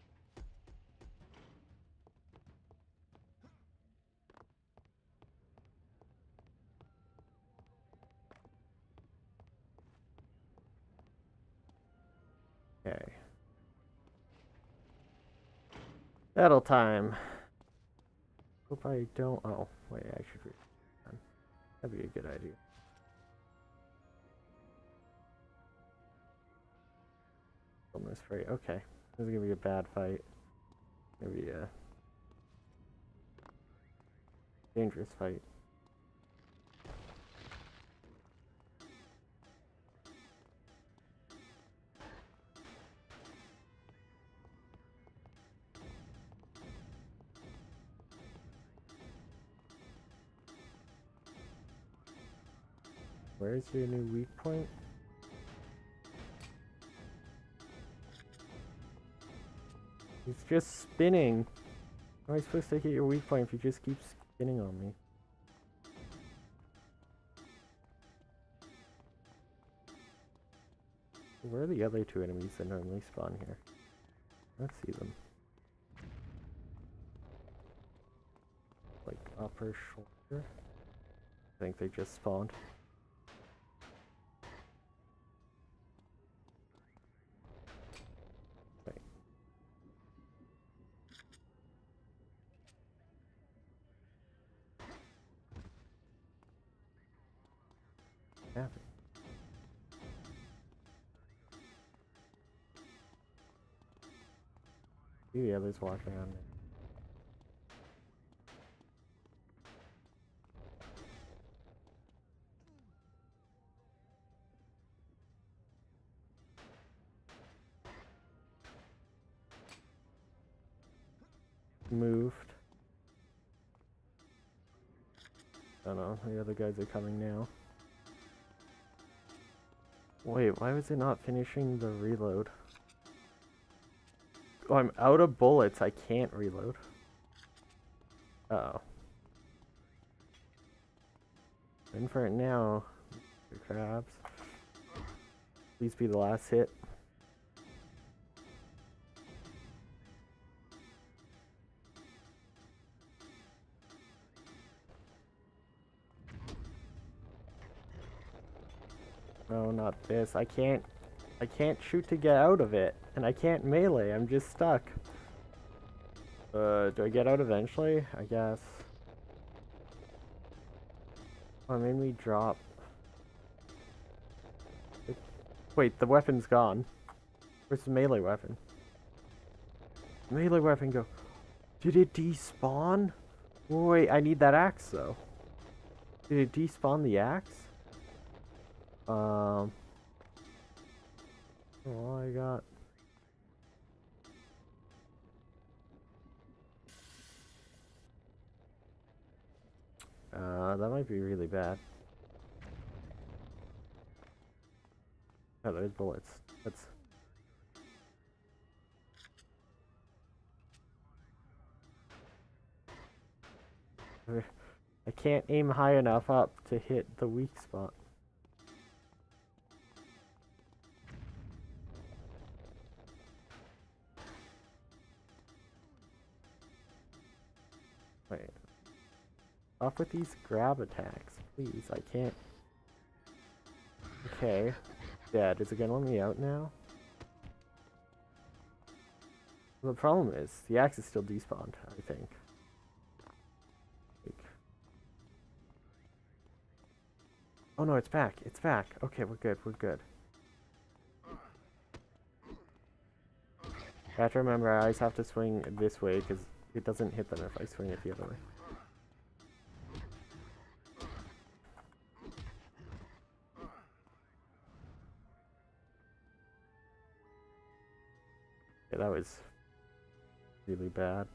Okay. Battle time. Hope I don't. Oh, wait, I should read. That'd be a good idea. Almost free. Okay. This is gonna be a bad fight. Maybe a dangerous fight. Where's your new weak point? It's just spinning. How am I supposed to hit your weak point if you just keep spinning on me? Where are the other two enemies that normally spawn here? Let's see them. Like upper shoulder? I think they just spawned. Wait. Happy. See the others walking around there. Moved. Oh no, the other guys are coming now. Wait, why was it not finishing the reload? Oh, I'm out of bullets. I can't reload. Uh-oh. In for it now. The crabs. Please be the last hit. No, not this. I can't shoot to get out of it. And I can't melee. I'm just stuck. Do I get out eventually? I guess. Oh, it made me drop. Wait, the weapon's gone. Where's the melee weapon? Melee weapon go. Did it despawn? Wait, I need that axe though. Did it despawn the axe? Oh, I got. That might be really bad. Oh, there's bullets. That's. I can't aim high enough up to hit the weak spot. Wait. Off with these grab attacks, please. I can't. Okay. Dead. Is it gonna let me out now? The problem is, the axe is still despawned, I think. Oh no, it's back. It's back. Okay, we're good. We're good. I have to remember I always have to swing this way because it doesn't hit them if I swing it the other way. Yeah, that was really bad.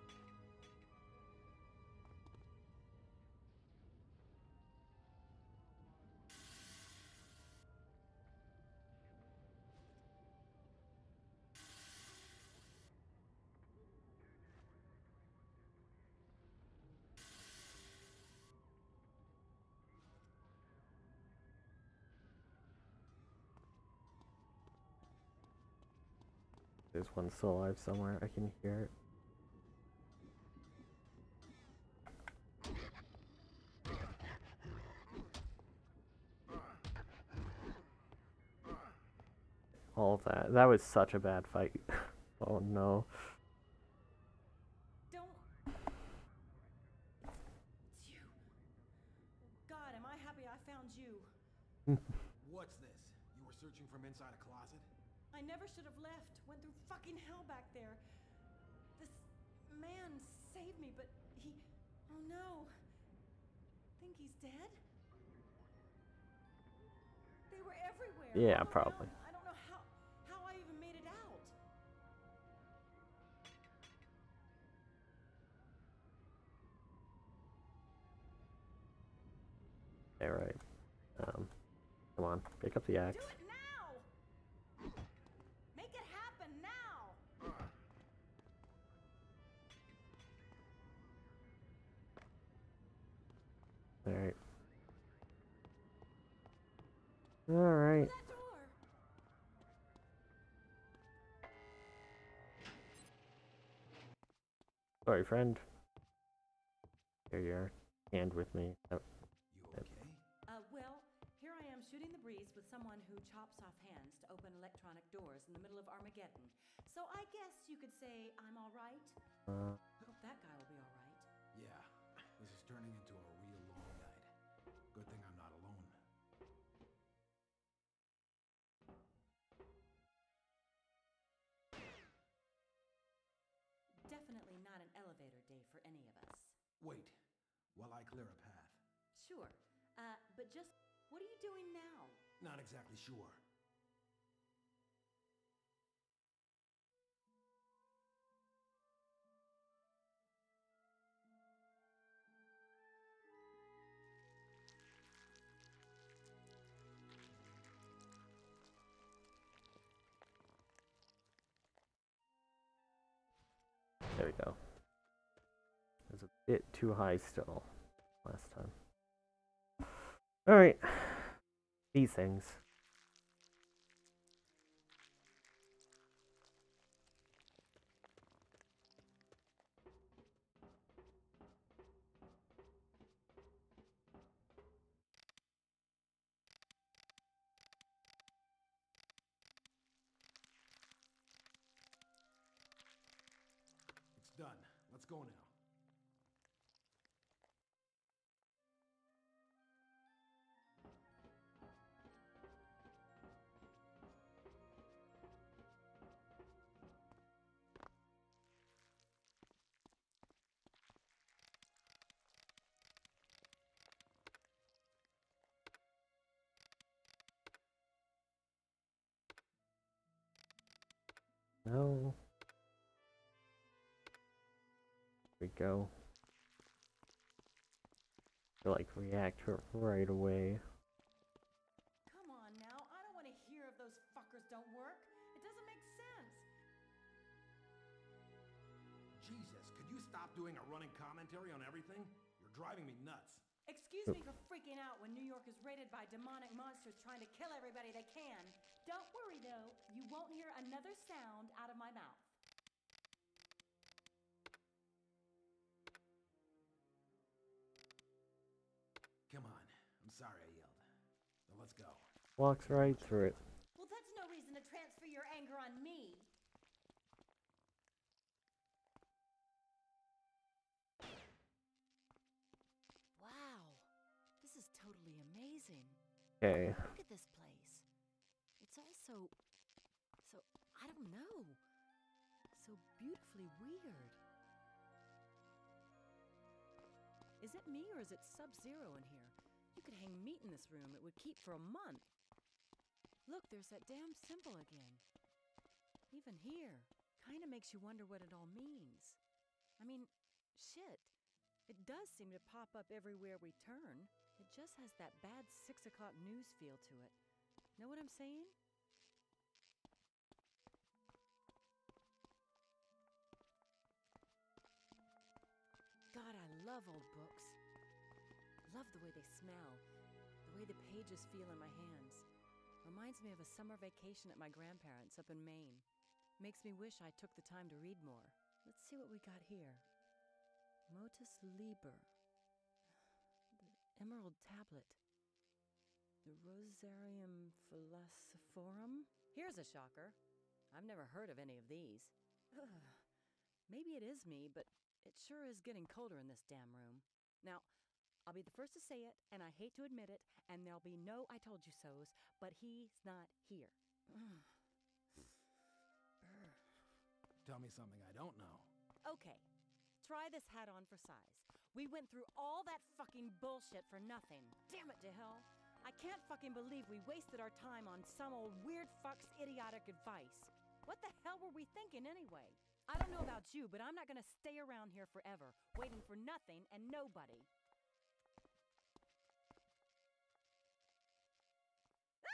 There's one still alive somewhere. I can hear it. All of that. That was such a bad fight. Oh no. Don't. It's you. God, am I happy I found you. What's this? You were searching from inside a closet? I never should have left. Went through fucking hell back there. This man saved me, but he... Oh no. Think he's dead? They were everywhere. Yeah, probably. I don't know how I even made it out. Yeah, right. on, pick up the axe. Do it now! Make it happen now! Alright. Alright. Sorry, friend. Here you are. Hand with me. Oh. Well, here I am shooting the breeze with someone who chops off hands to open electronic doors in the middle of Armageddon. So I guess you could say I'm all right. Hope that guy will be all right. Yeah, this is turning into a real long night. Good thing I'm not alone. Definitely not an elevator day for any of us. Wait, while I clear a path. Sure. But just, what are you doing now? Not exactly sure. There we go. It was a bit too high still last time. Alright. These things. It's done. Let's go now. No. There we go. To like react right away. Come on now, I don't want to hear if those fuckers don't work. It doesn't make sense. Jesus, could you stop doing a running commentary on everything? You're driving me nuts. Excuse me for freaking out when New York is raided by demonic monsters trying to kill everybody they can. Don't worry though, you won't hear another sound out of my mouth. Come on. I'm sorry I yelled. Now let's go. Walks right through it. Well, that's no reason to transfer your anger on me. Wow, this is totally amazing. Okay. Look at this place. It's also so, I don't know, so beautifully weird. Is it me or is it Sub-Zero in here? You could hang meat in this room. It would keep for a month. Look, there's that damn symbol again. Even here. Kind of makes you wonder what it all means. I mean, shit. It does seem to pop up everywhere we turn. It just has that bad 6 o'clock news feel to it. Know what I'm saying? God, I love old books. Love the way they smell, the way the pages feel in my hands. Reminds me of a summer vacation at my grandparents' up in Maine. Makes me wish I took the time to read more. Let's see what we got here. Motus Liber. The Emerald Tablet. The Rosarium Philosophorum. Here's a shocker. I've never heard of any of these. Ugh. Maybe it is me, but it sure is getting colder in this damn room. Now, I'll be the first to say it, and I hate to admit it, and there'll be no I told you so's, but he's not here. Tell me something I don't know. Okay, try this hat on for size. We went through all that fucking bullshit for nothing. Damn it to hell. I can't fucking believe we wasted our time on some old weird fuck's idiotic advice. What the hell were we thinking anyway? I don't know about you, but I'm not gonna stay around here forever, waiting for nothing and nobody.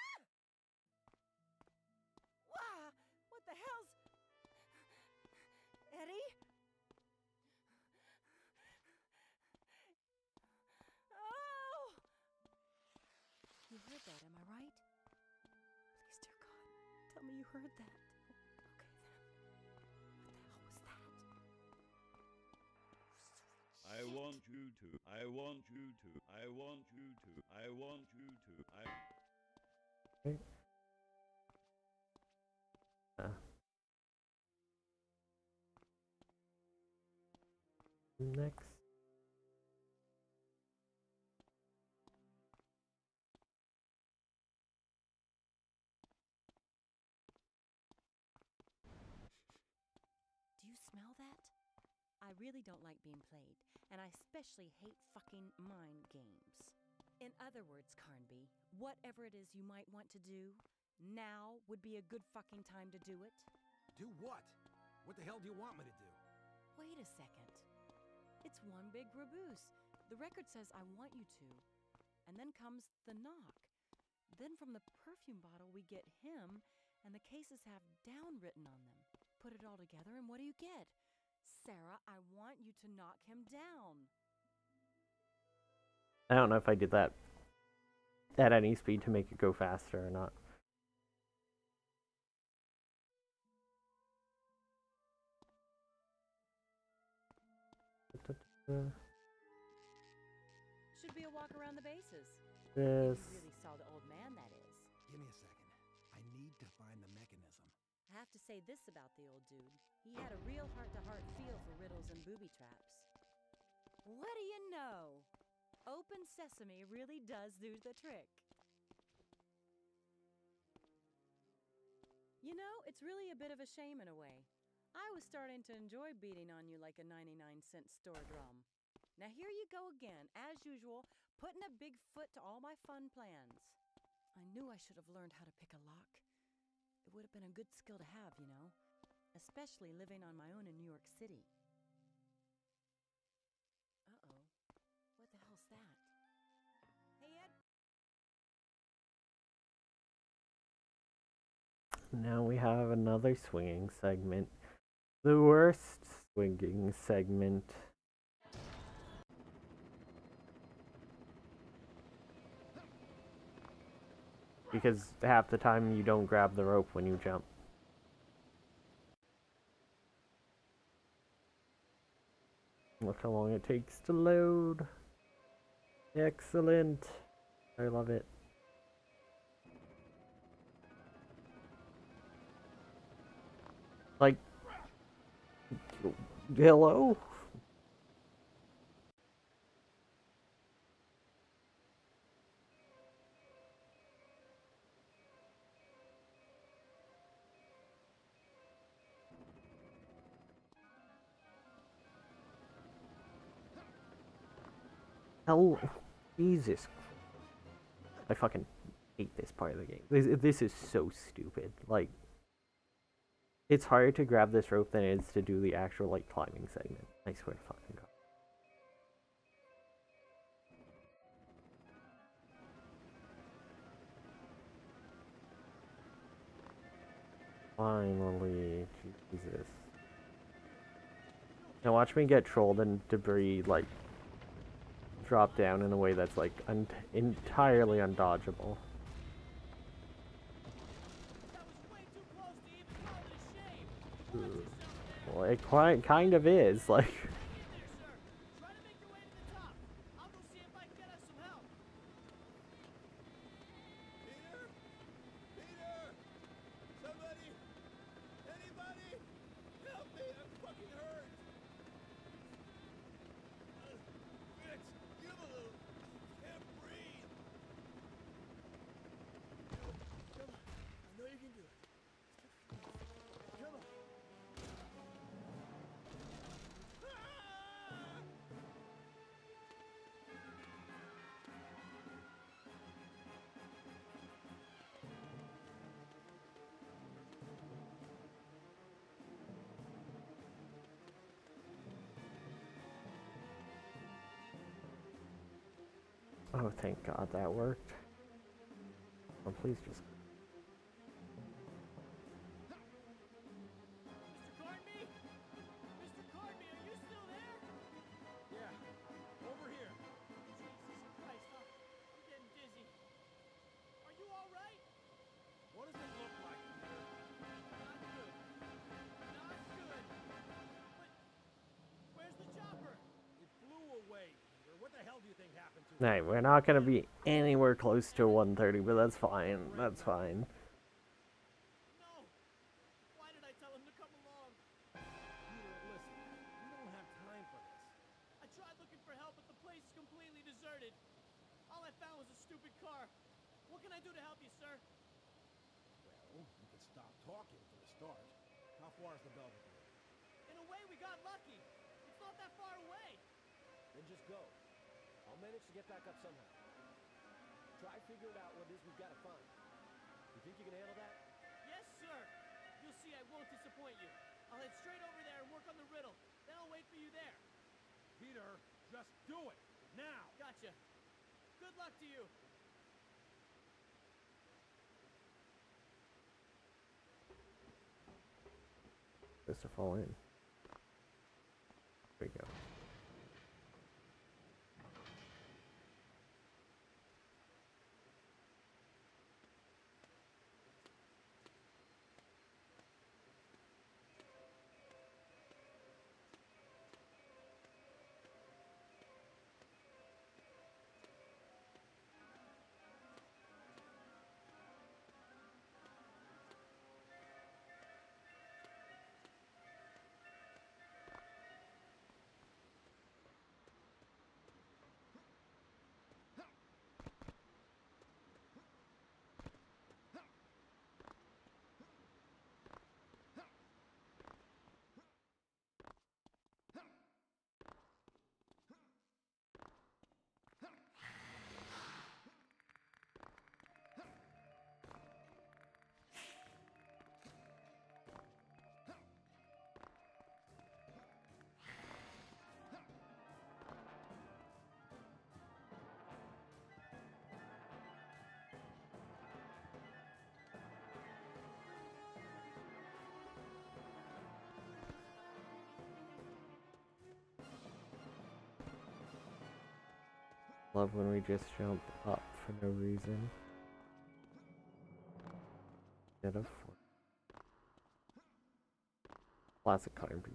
you heard that. Okay, then. What the hell was that? I want you to. I want you to. I want you to. I want you to. Okay. Next. Do you smell that? I really don't like being played, and I especially hate fucking mind games. In other words, Carnby, whatever it is you might want to do, now would be a good fucking time to do it. Do what? What the hell do you want me to do? Wait a second. It's one big raboose. The record says I want you to. And then comes the knock. Then from the perfume bottle we get him, and the cases have down written on them. Put it all together and what do you get? Sarah, I want you to knock him down. I don't know if I did that at any speed to make it go faster or not. Should be a walk around the bases. This. If you really saw the old man, that is. Give me a second. I need to find the mechanism. I have to say this about the old dude. He had a real heart-to-heart feel for riddles and booby traps. What do you know? Open sesame really does do the trick. You know, it's really a bit of a shame in a way. I was starting to enjoy beating on you like a 99-cent store drum. Now here you go again, as usual, putting a big foot to all my fun plans. I knew I should have learned how to pick a lock. It would have been a good skill to have, you know, especially living on my own in New York City. Uh-oh. What the hell's that? Hey, Ed. Now we have another swinging segment. The worst swinging segment. Because half the time you don't grab the rope when you jump. Look how long it takes to load. Excellent. I love it. Like, hello? Hell, Jesus. I fucking hate this part of the game. This is so stupid. Like, it's harder to grab this rope than it is to do the actual, like, climbing segment. I swear to fucking God. Finally, Jesus. Now watch me get trolled and debris, like, drop down in a way that's, like, entirely undodgeable. Well, it kind of is, like... Oh, thank God that worked. Oh, please just... Mr. Carnby? Mr. Carnby, are you still there? Yeah, over here. Jesus Christ, I'm getting dizzy. Are you all right? What does it look like, Peter? Hey, we're not gonna be anywhere close to 130, but that's fine. That's fine. No! Why did I tell him to come along? Peter, listen. We don't have time for this. I tried looking for help, but the place is completely deserted. All I found was a stupid car. What can I do to help you, sir? Well, you can stop talking for the start. How far is the Belvedere? In a way, we got lucky. It's not that far away. Then just go. I'll manage to get back up somehow. Try figuring out what it is we've got to find. You think you can handle that? Yes, sir. You'll see I won't disappoint you. I'll head straight over there and work on the riddle. Then I'll wait for you there. Peter, just do it! Now! Gotcha. Good luck to you. Just to fall in. There we go. Love when we just jump up for no reason. Instead of classic Kirby.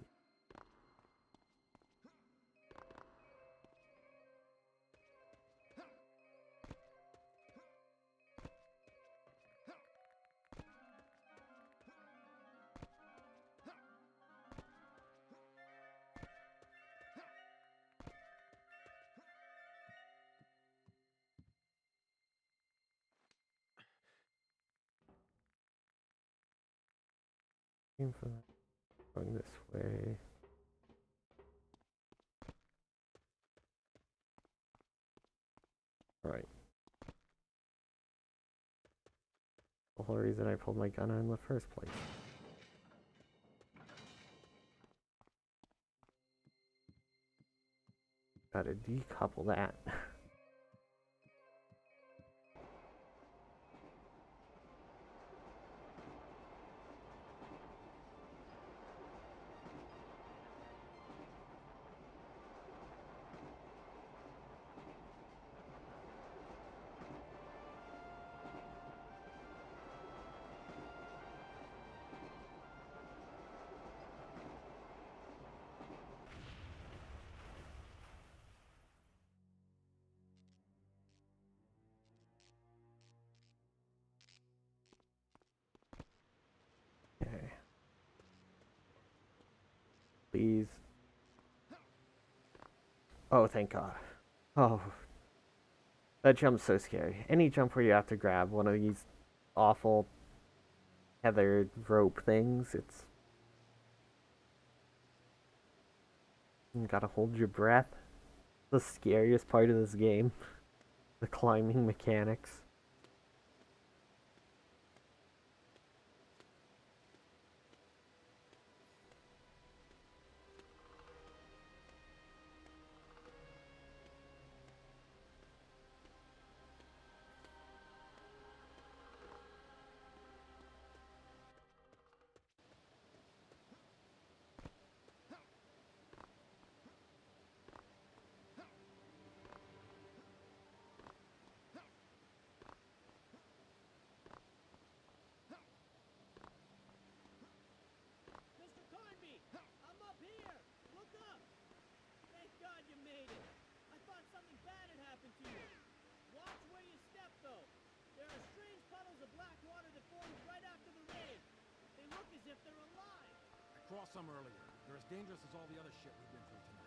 Aim for that. Going this way. Alright. The whole reason I pulled my gun out in the first place. Gotta decouple that. Okay. Please. Oh, thank God. Oh. That jump's so scary. Any jump where you have to grab one of these awful tethered rope things, it's... You gotta hold your breath. The scariest part of this game. The climbing mechanics. Crossed some earlier. They're as dangerous as all the other shit we've been through tonight.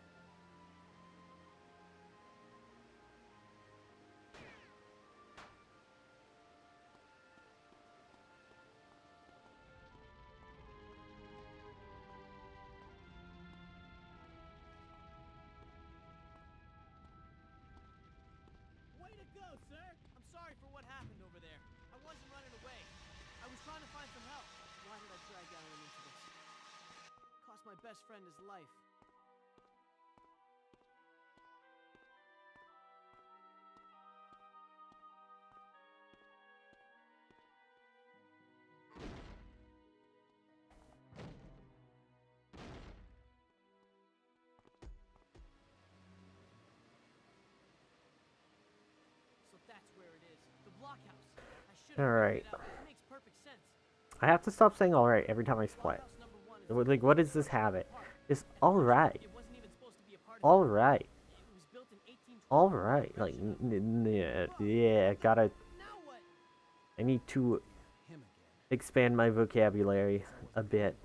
Way to go, sir! I'm sorry for what happened over there. I wasn't running away. I was trying to find some help. Why did I drag Alan into this? Cost my best friend his life. So that's where it is. The blockhouse. I should have Alright. figured it out. It makes perfect sense. I have to stop saying alright every time I play. Like, what is this habit? Just alright. Alright. Alright. Like, yeah, gotta... I need to expand my vocabulary a bit.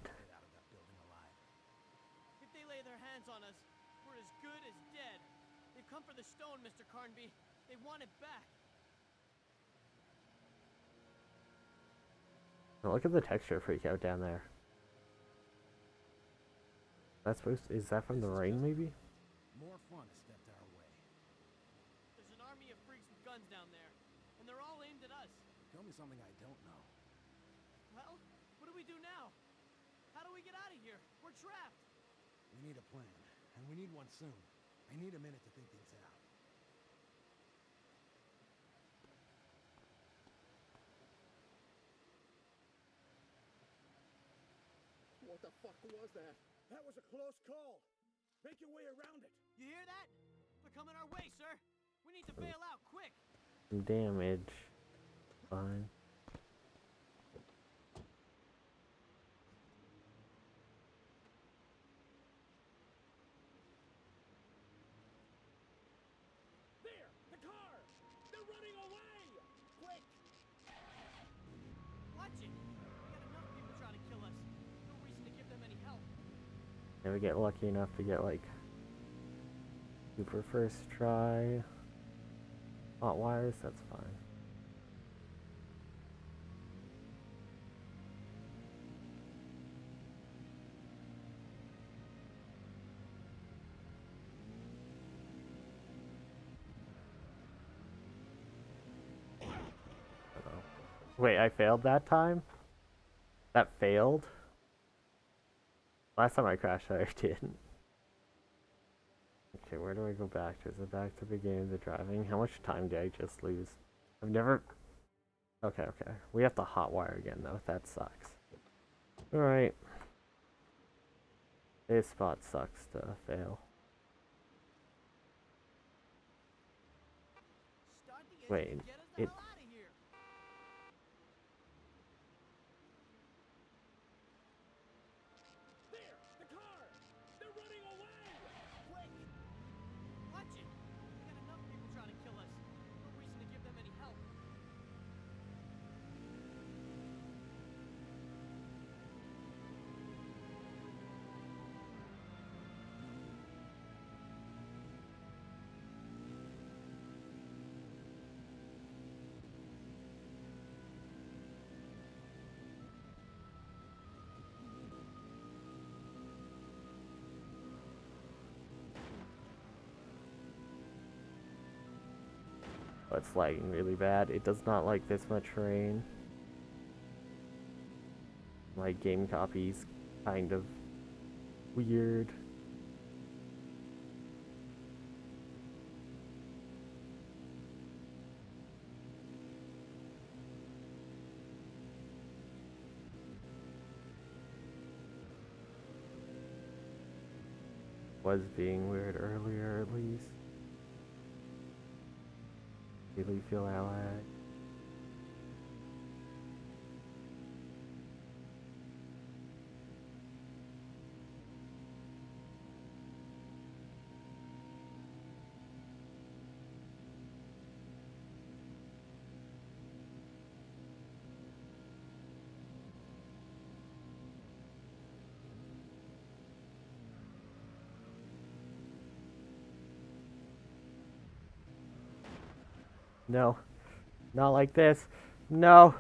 If they lay their hands on us, we're as good as dead. They've come for the stone, Mr. Carnby. They want it back. Oh, look at the texture freak out down there. That's supposed to, is that from the rain, maybe? More fun has stepped our way. There's an army of freaks with guns down there, and they're all aimed at us. Tell me something I don't know. Well, what do we do now? How do we get out of here? We're trapped. We need a plan, and we need one soon. I need a minute to think things out. What the fuck was that? That was a close call. Make your way around it. You hear that? They're coming our way, sir. We need to bail out quick. Some damage. Fine. There! The car! They're running away! Quick! Watch it. We got enough people trying to kill us. No reason to give them any help. Never get lucky enough to get, like, super first try. Hot wires, that's fine. Wait, I failed that time? That failed? Last time I crashed, I didn't. Okay, where do I go back to? Is it back to the beginning of the driving? How much time did I just lose? I've never... Okay, okay. We have to hotwire again, though. That sucks. Alright. This spot sucks to fail. Wait, it... Watch it. We got enough people trying to kill us. No reason to give them any help. Oh, it's lagging really bad. It does not like this much rain. My game copy's kind of weird. Was being weird earlier, at least. Really feel that lag. No. Not like this. No.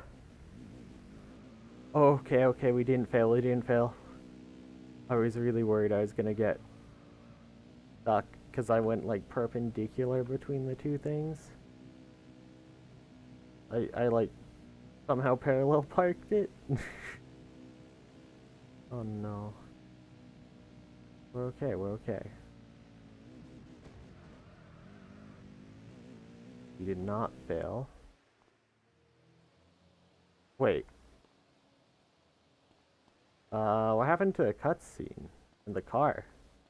Okay, okay, we didn't fail. We didn't fail. I was really worried I was gonna get stuck because I went like perpendicular between the two things. I like somehow parallel parked it. Oh no. We're okay, we're okay. We did not fail. Wait. What happened to the cutscene in the car?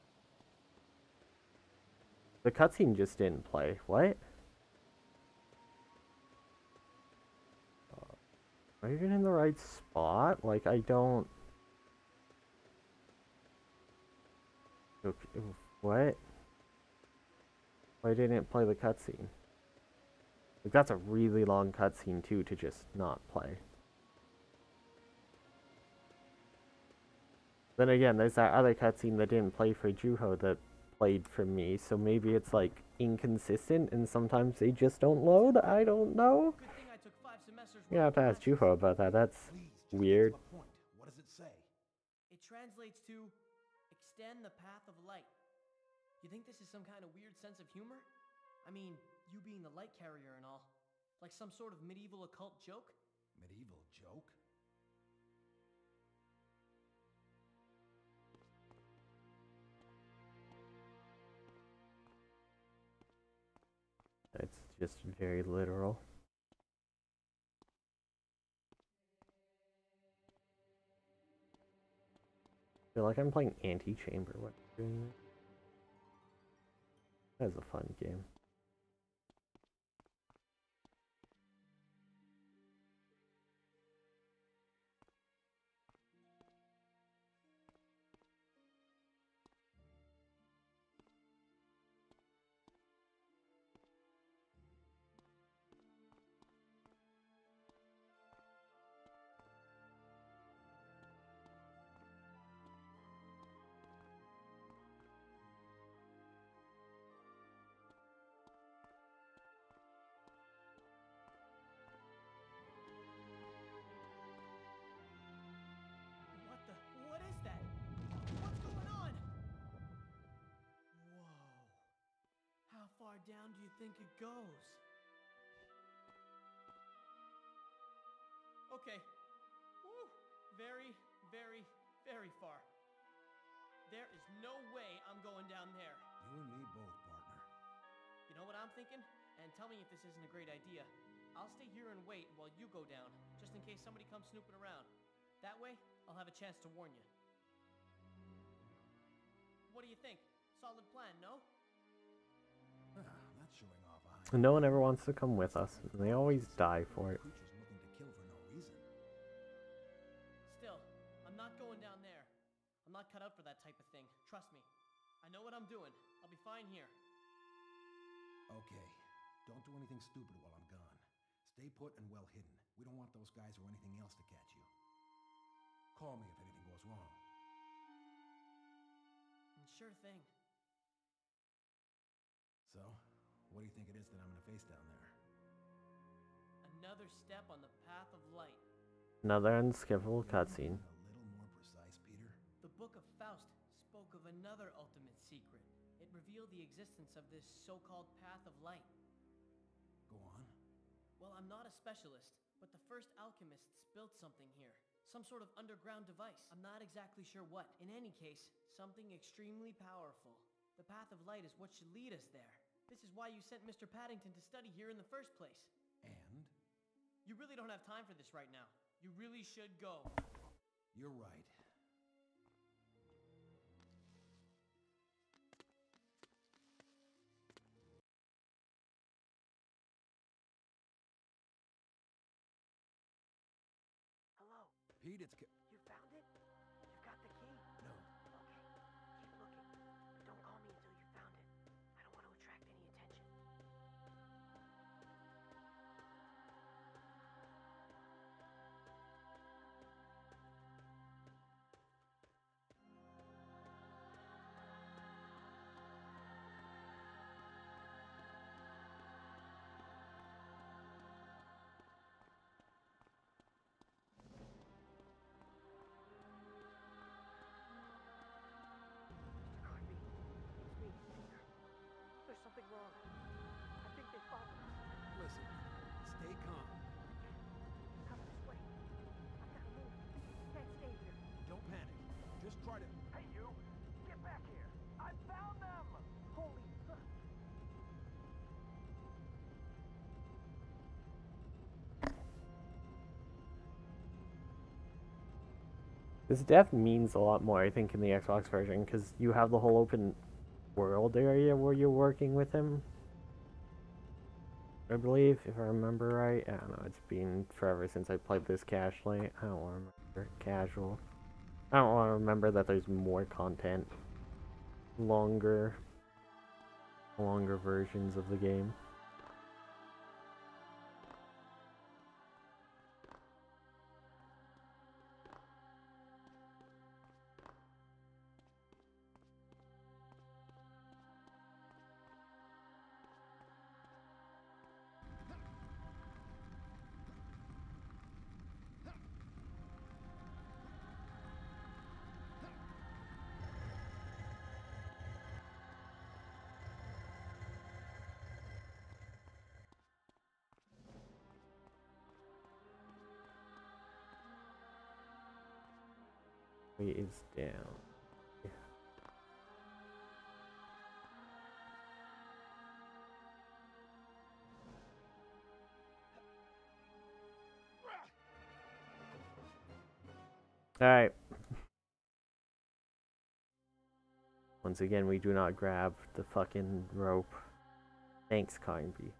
The cutscene just didn't play. What? Are you even in the right spot? Like, I don't... Okay, what? Why didn't it play the cutscene? Like, that's a really long cutscene, too, to just not play. Then again, there's that other cutscene that didn't play for Juho that played for me, so maybe it's, like, inconsistent, and sometimes they just don't load? I don't know. You have to ask Juho about that. That's weird. What does it say? It translates to extend the path of light. You think this is some kind of weird sense of humor? I mean, you being the light carrier and all. Like some sort of medieval occult joke? Medieval joke? It's just very literal. I feel like I'm playing Antichamber when I'm doing this. That's a fun game. What is that? What's going on? Whoa. How far down do you think it goes? Okay. Woo. Very, very, very far. There is no way I'm going down there. You and me both, partner. You know what I'm thinking? And tell me if this isn't a great idea. I'll stay here and wait while you go down, just in case somebody comes snooping around. That way, I'll have a chance to warn you. What do you think? Solid plan, no? Not showing off a high. No one ever wants to come with us, and they always die for it. Creatures looking to kill for no reason. Still, I'm not going down there. I'm not cut out for that type of thing. Trust me. I know what I'm doing. I'll be fine here. Okay. Don't do anything stupid while I'm gone. Stay put and well hidden. We don't want those guys or anything else to catch you. Call me if anything goes wrong. Sure thing. So, what do you think it is that I'm gonna face down there? Another step on the path of light. Another unskippable cutscene. A little more precise, Peter? The Book of Faust spoke of another ultimate secret. It revealed the existence of this so-called path of light. Go on. Well, I'm not a specialist, but the first alchemists built something here. Some sort of underground device. I'm not exactly sure what. In any case, something extremely powerful. The path of light is what should lead us there. This is why you sent Mr. Paddington to study here in the first place. And? You really don't have time for this right now. You really should go. You're right. Hello? Pete, it's... You found it? You got the key? No. Okay. Keep looking. But don't call me until you found it. I don't want to attract any attention. This death means a lot more, I think, in the Xbox version, because you have the whole open world area where you're working with him. I believe, if I remember right. I don't know, it's been forever since I played this casually. I don't want to remember casual. I don't want to remember that there's more content. Longer versions of the game. Is down. Yeah. Alright. Once again, we do not grab the fucking rope. Thanks, Kindby.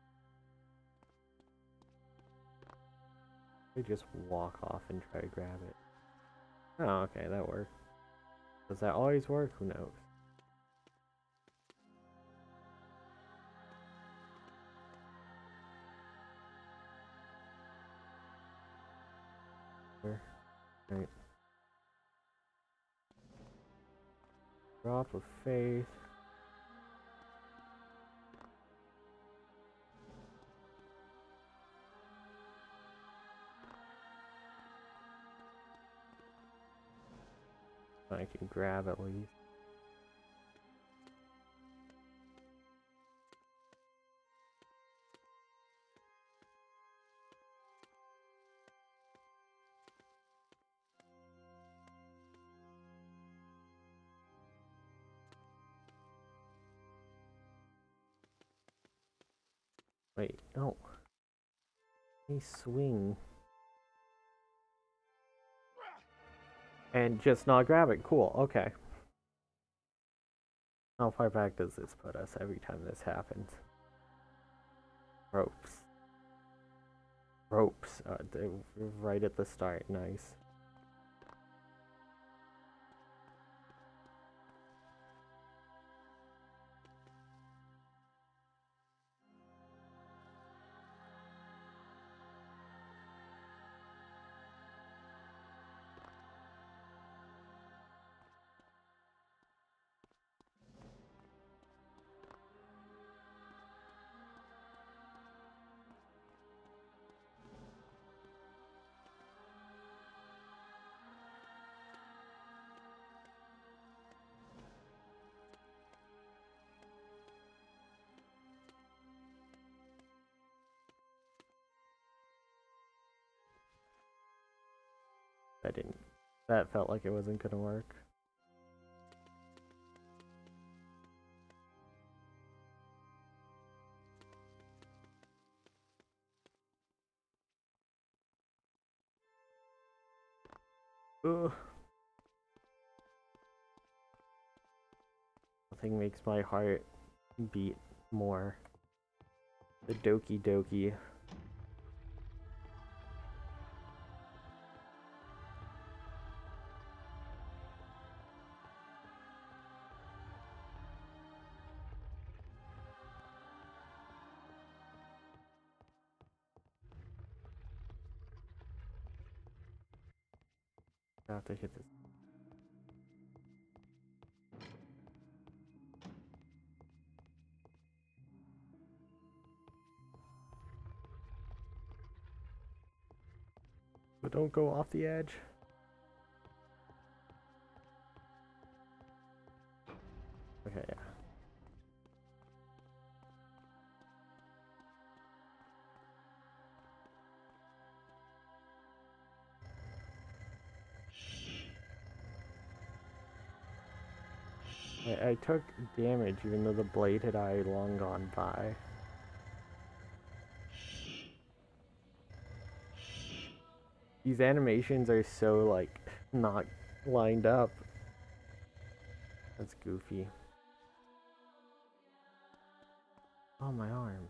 We just walk off and try to grab it. Oh, okay, that worked. Does that always work? Who knows? Right. Drop of faith. I can grab at least. Wait, no. He swing. And just not grab it. Cool, okay. How far back does this put us every time this happens? Ropes. Ropes. They're right at the start. Nice. That felt like it wasn't gonna work. Ugh. Nothing makes my heart beat more. The Doki Doki. I have to hit this. But don't go off the edge. Okay, yeah. I took damage even though the blade had already long gone by. These animations are so, like, not lined up. That's goofy. Oh, my arm.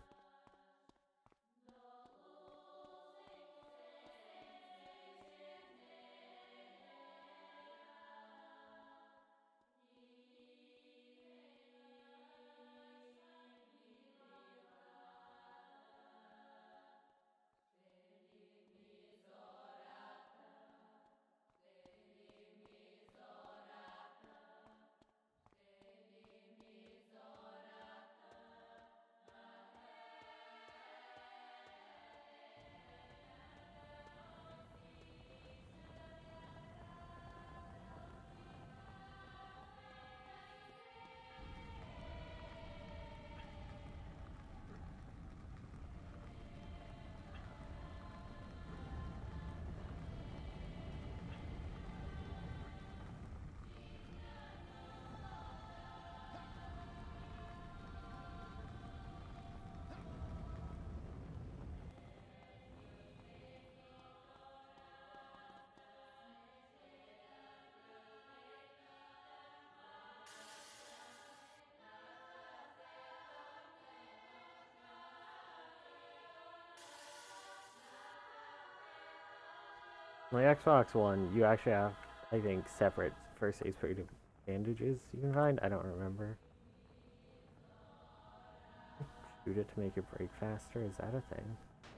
My Xbox One, you actually have, I think, separate first aid bandages you can find. I don't remember. Shoot it to make it break faster. Is that a thing?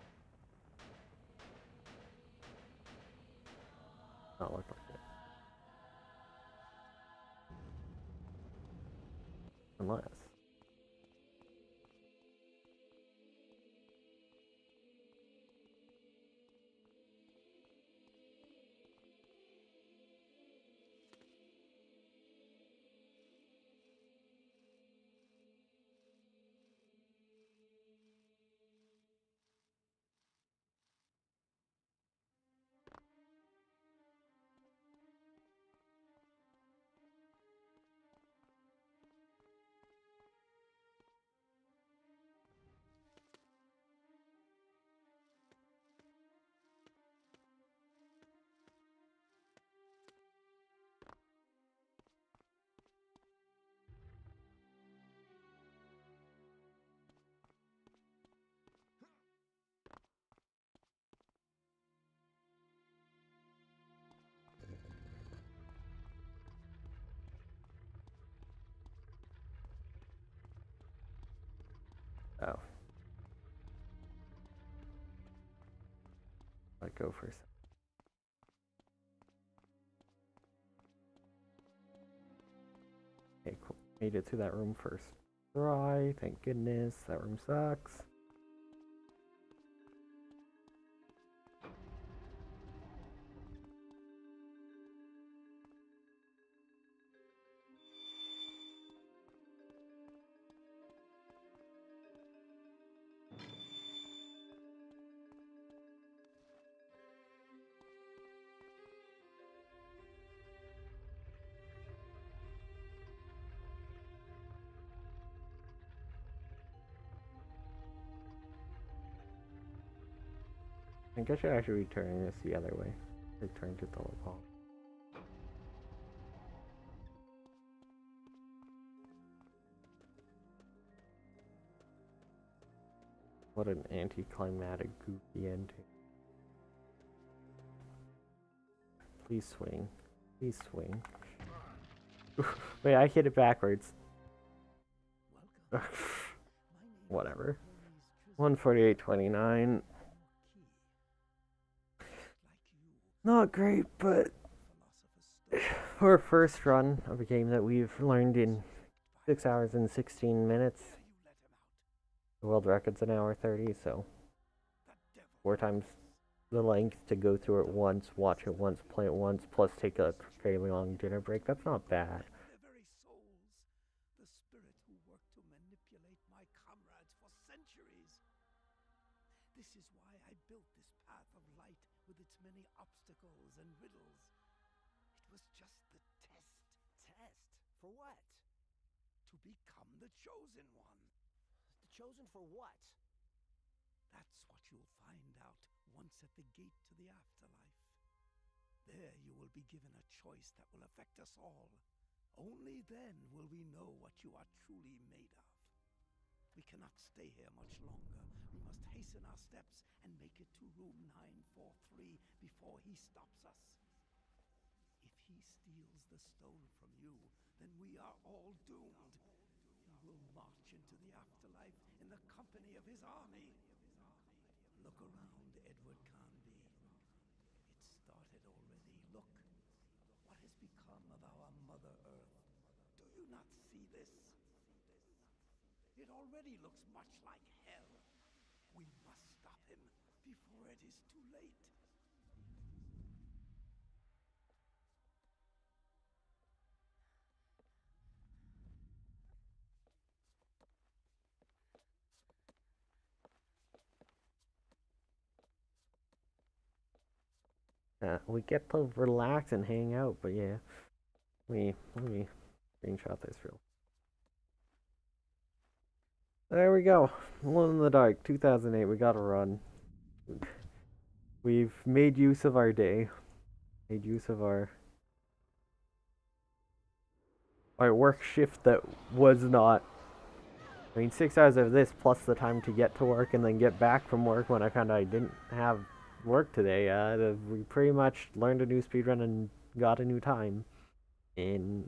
Not look like it. Unless. Oh. Let go for a second. Okay, cool. Made it to that room first. Try, thank goodness. That room sucks. I think I should actually be turning this the other way. Return to the hall. What an anticlimactic, goofy ending. Please swing. Please swing. Wait, I hit it backwards. Whatever. 148.29. Not great, but for a first run of a game that we've learned in 6 hours and 16 minutes. The world record's an hour 30, so 4 times the length to go through it once, watch it once, play it once, plus take a fairly long dinner break. That's not bad. The spirit who worked to manipulate my comrades for centuries. This is why I built this path of light with its many obstacles and riddles. It was just the test. Test? For what? To become the chosen one. The chosen for what? That's what you'll find out once at the gate to the afterlife. be given a choice that will affect us all. Only then will we know what you are truly made of. We cannot stay here much longer. We must hasten our steps and make it to room 943 before he stops us. If he steals the stone from you, then we are all doomed. He will march into the afterlife in the company of his army. Look around, Edward Carnby. It started already. Look, what has become of our Mother Earth? Do you not see this? It already looks much like hell. We must stop him before it is too late. We get to relax and hang out, but yeah. Let me screenshot this real. There we go. Alone in the Dark, 2008. We gotta run. We've made use of our day. Made use of our work shift that was not. I mean, 6 hours of this plus the time to get to work and then get back from work when I found out I didn't have work today. We pretty much learned a new speedrun and got a new time in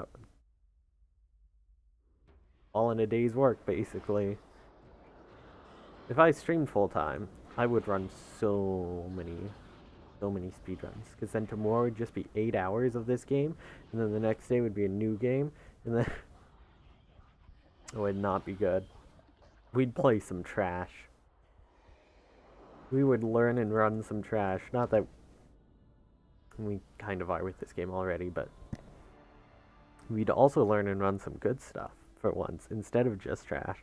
all in a day's work, basically. If I streamed full time, I would run so many speedruns, because then tomorrow would just be 8 hours of this game, and then the next day would be a new game, and then it would not be good. We'd play some trash. We would learn and run some trash. Not that we kind of are with this game already, but we'd also learn and run some good stuff for once, instead of just trash.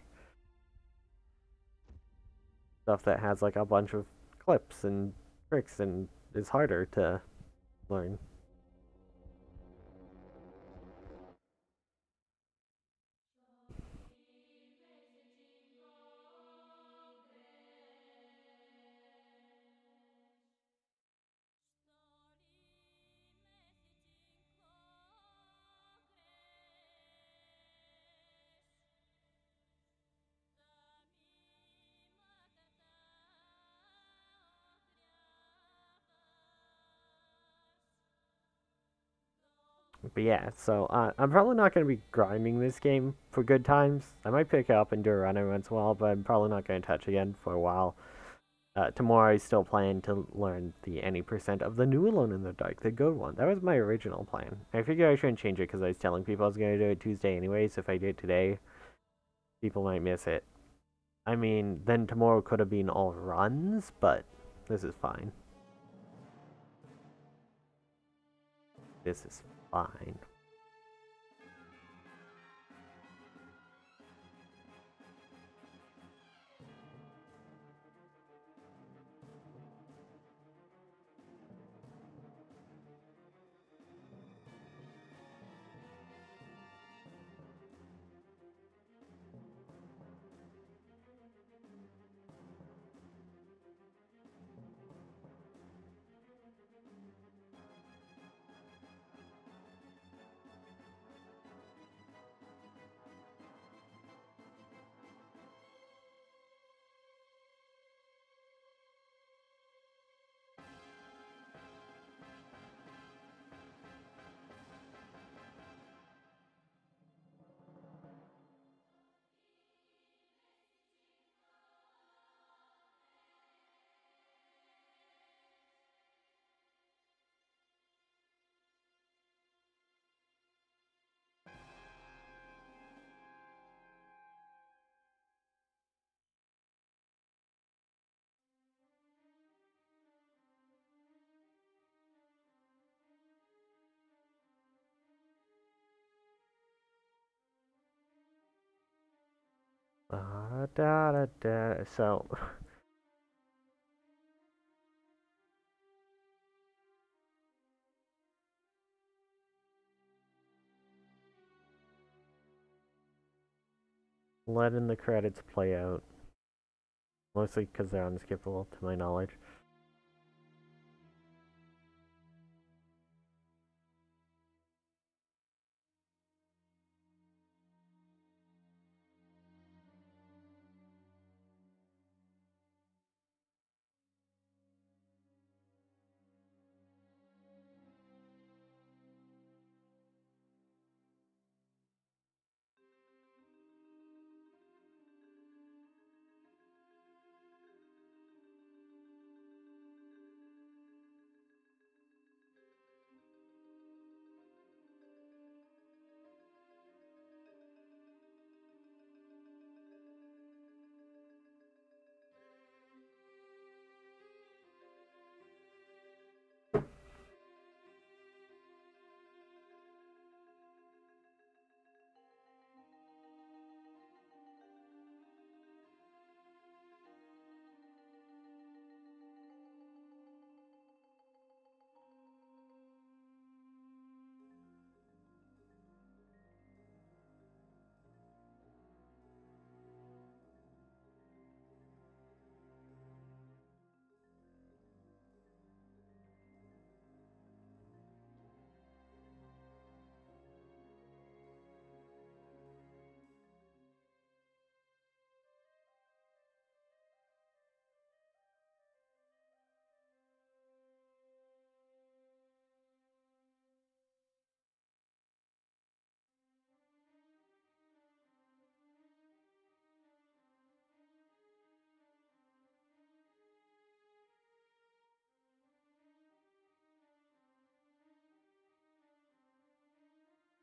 Stuff that has like a bunch of clips and tricks and is harder to learn. But yeah, so I'm probably not going to be grinding this game for good times. I might pick it up and do a run every once in a while, but I'm probably not going to touch again for a while. Tomorrow I still plan to learn the any percent of the new Alone in the Dark, the good one. That was my original plan. I figured I shouldn't change it because I was telling people I was going to do it Tuesday anyway, so if I did it today, people might miss it. I mean, then tomorrow could have been all runs, but this is fine. This is fine. So letting the credits play out, mostly because they're unskippable to my knowledge.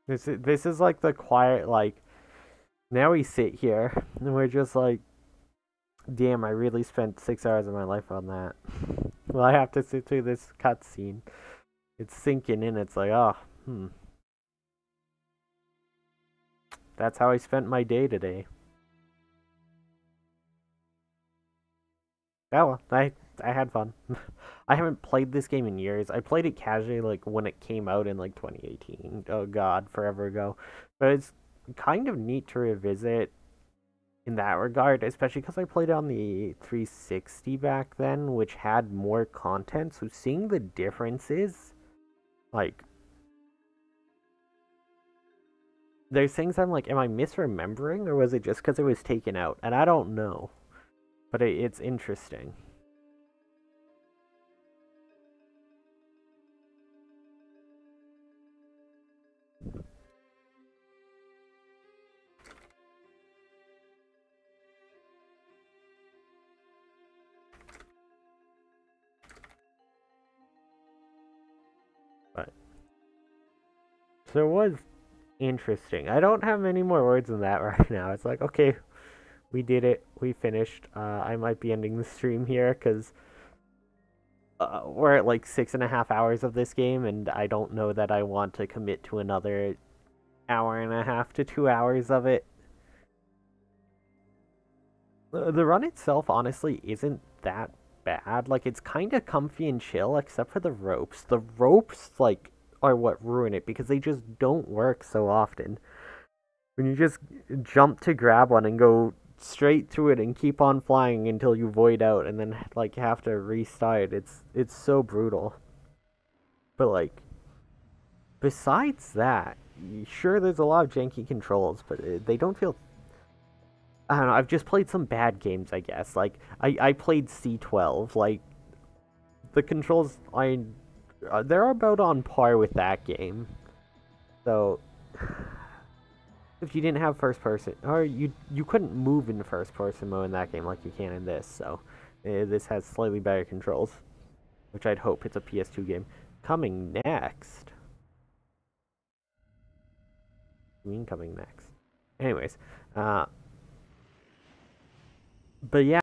This is like the quiet, like, now we sit here and we're just like, damn, I really spent 6 hours of my life on that. Well, I have to sit through this cutscene. It's sinking in. It's like, oh, that's how I spent my day today. Oh well, I had fun. I haven't played this game in years. I played it casually, like, when it came out in, like, 2018. Oh god, forever ago. But it's kind of neat to revisit in that regard, especially because I played it on the 360 back then, which had more content. So seeing the differences, like, there's things I'm like, am I misremembering, or was it just because it was taken out? And I don't know. But it's interesting. But so it was interesting. I don't have many more words than that right now. It's like, okay, we did it. We finished. I might be ending the stream here because we're at like 6.5 hours of this game, and I don't know that I want to commit to another 1.5 to 2 hours of it. The run itself, honestly, isn't that bad. Like, it's kind of comfy and chill, except for the ropes. The ropes, like, are what ruin it, because they just don't work so often. When you just jump to grab one and go straight through it and keep on flying until you void out and then, like, have to restart, it's so brutal. But, like, besides that, sure, there's a lot of janky controls, but they don't feel... I don't know, I've just played some bad games, I guess. Like, I played C12. Like, the controls, they're about on par with that game. So, if you didn't have first person, or you couldn't move in first person mode in that game like you can in this, so this has slightly better controls, which I'd hope it's a PS2 game. Coming next. I mean coming next. Anyways, but yeah.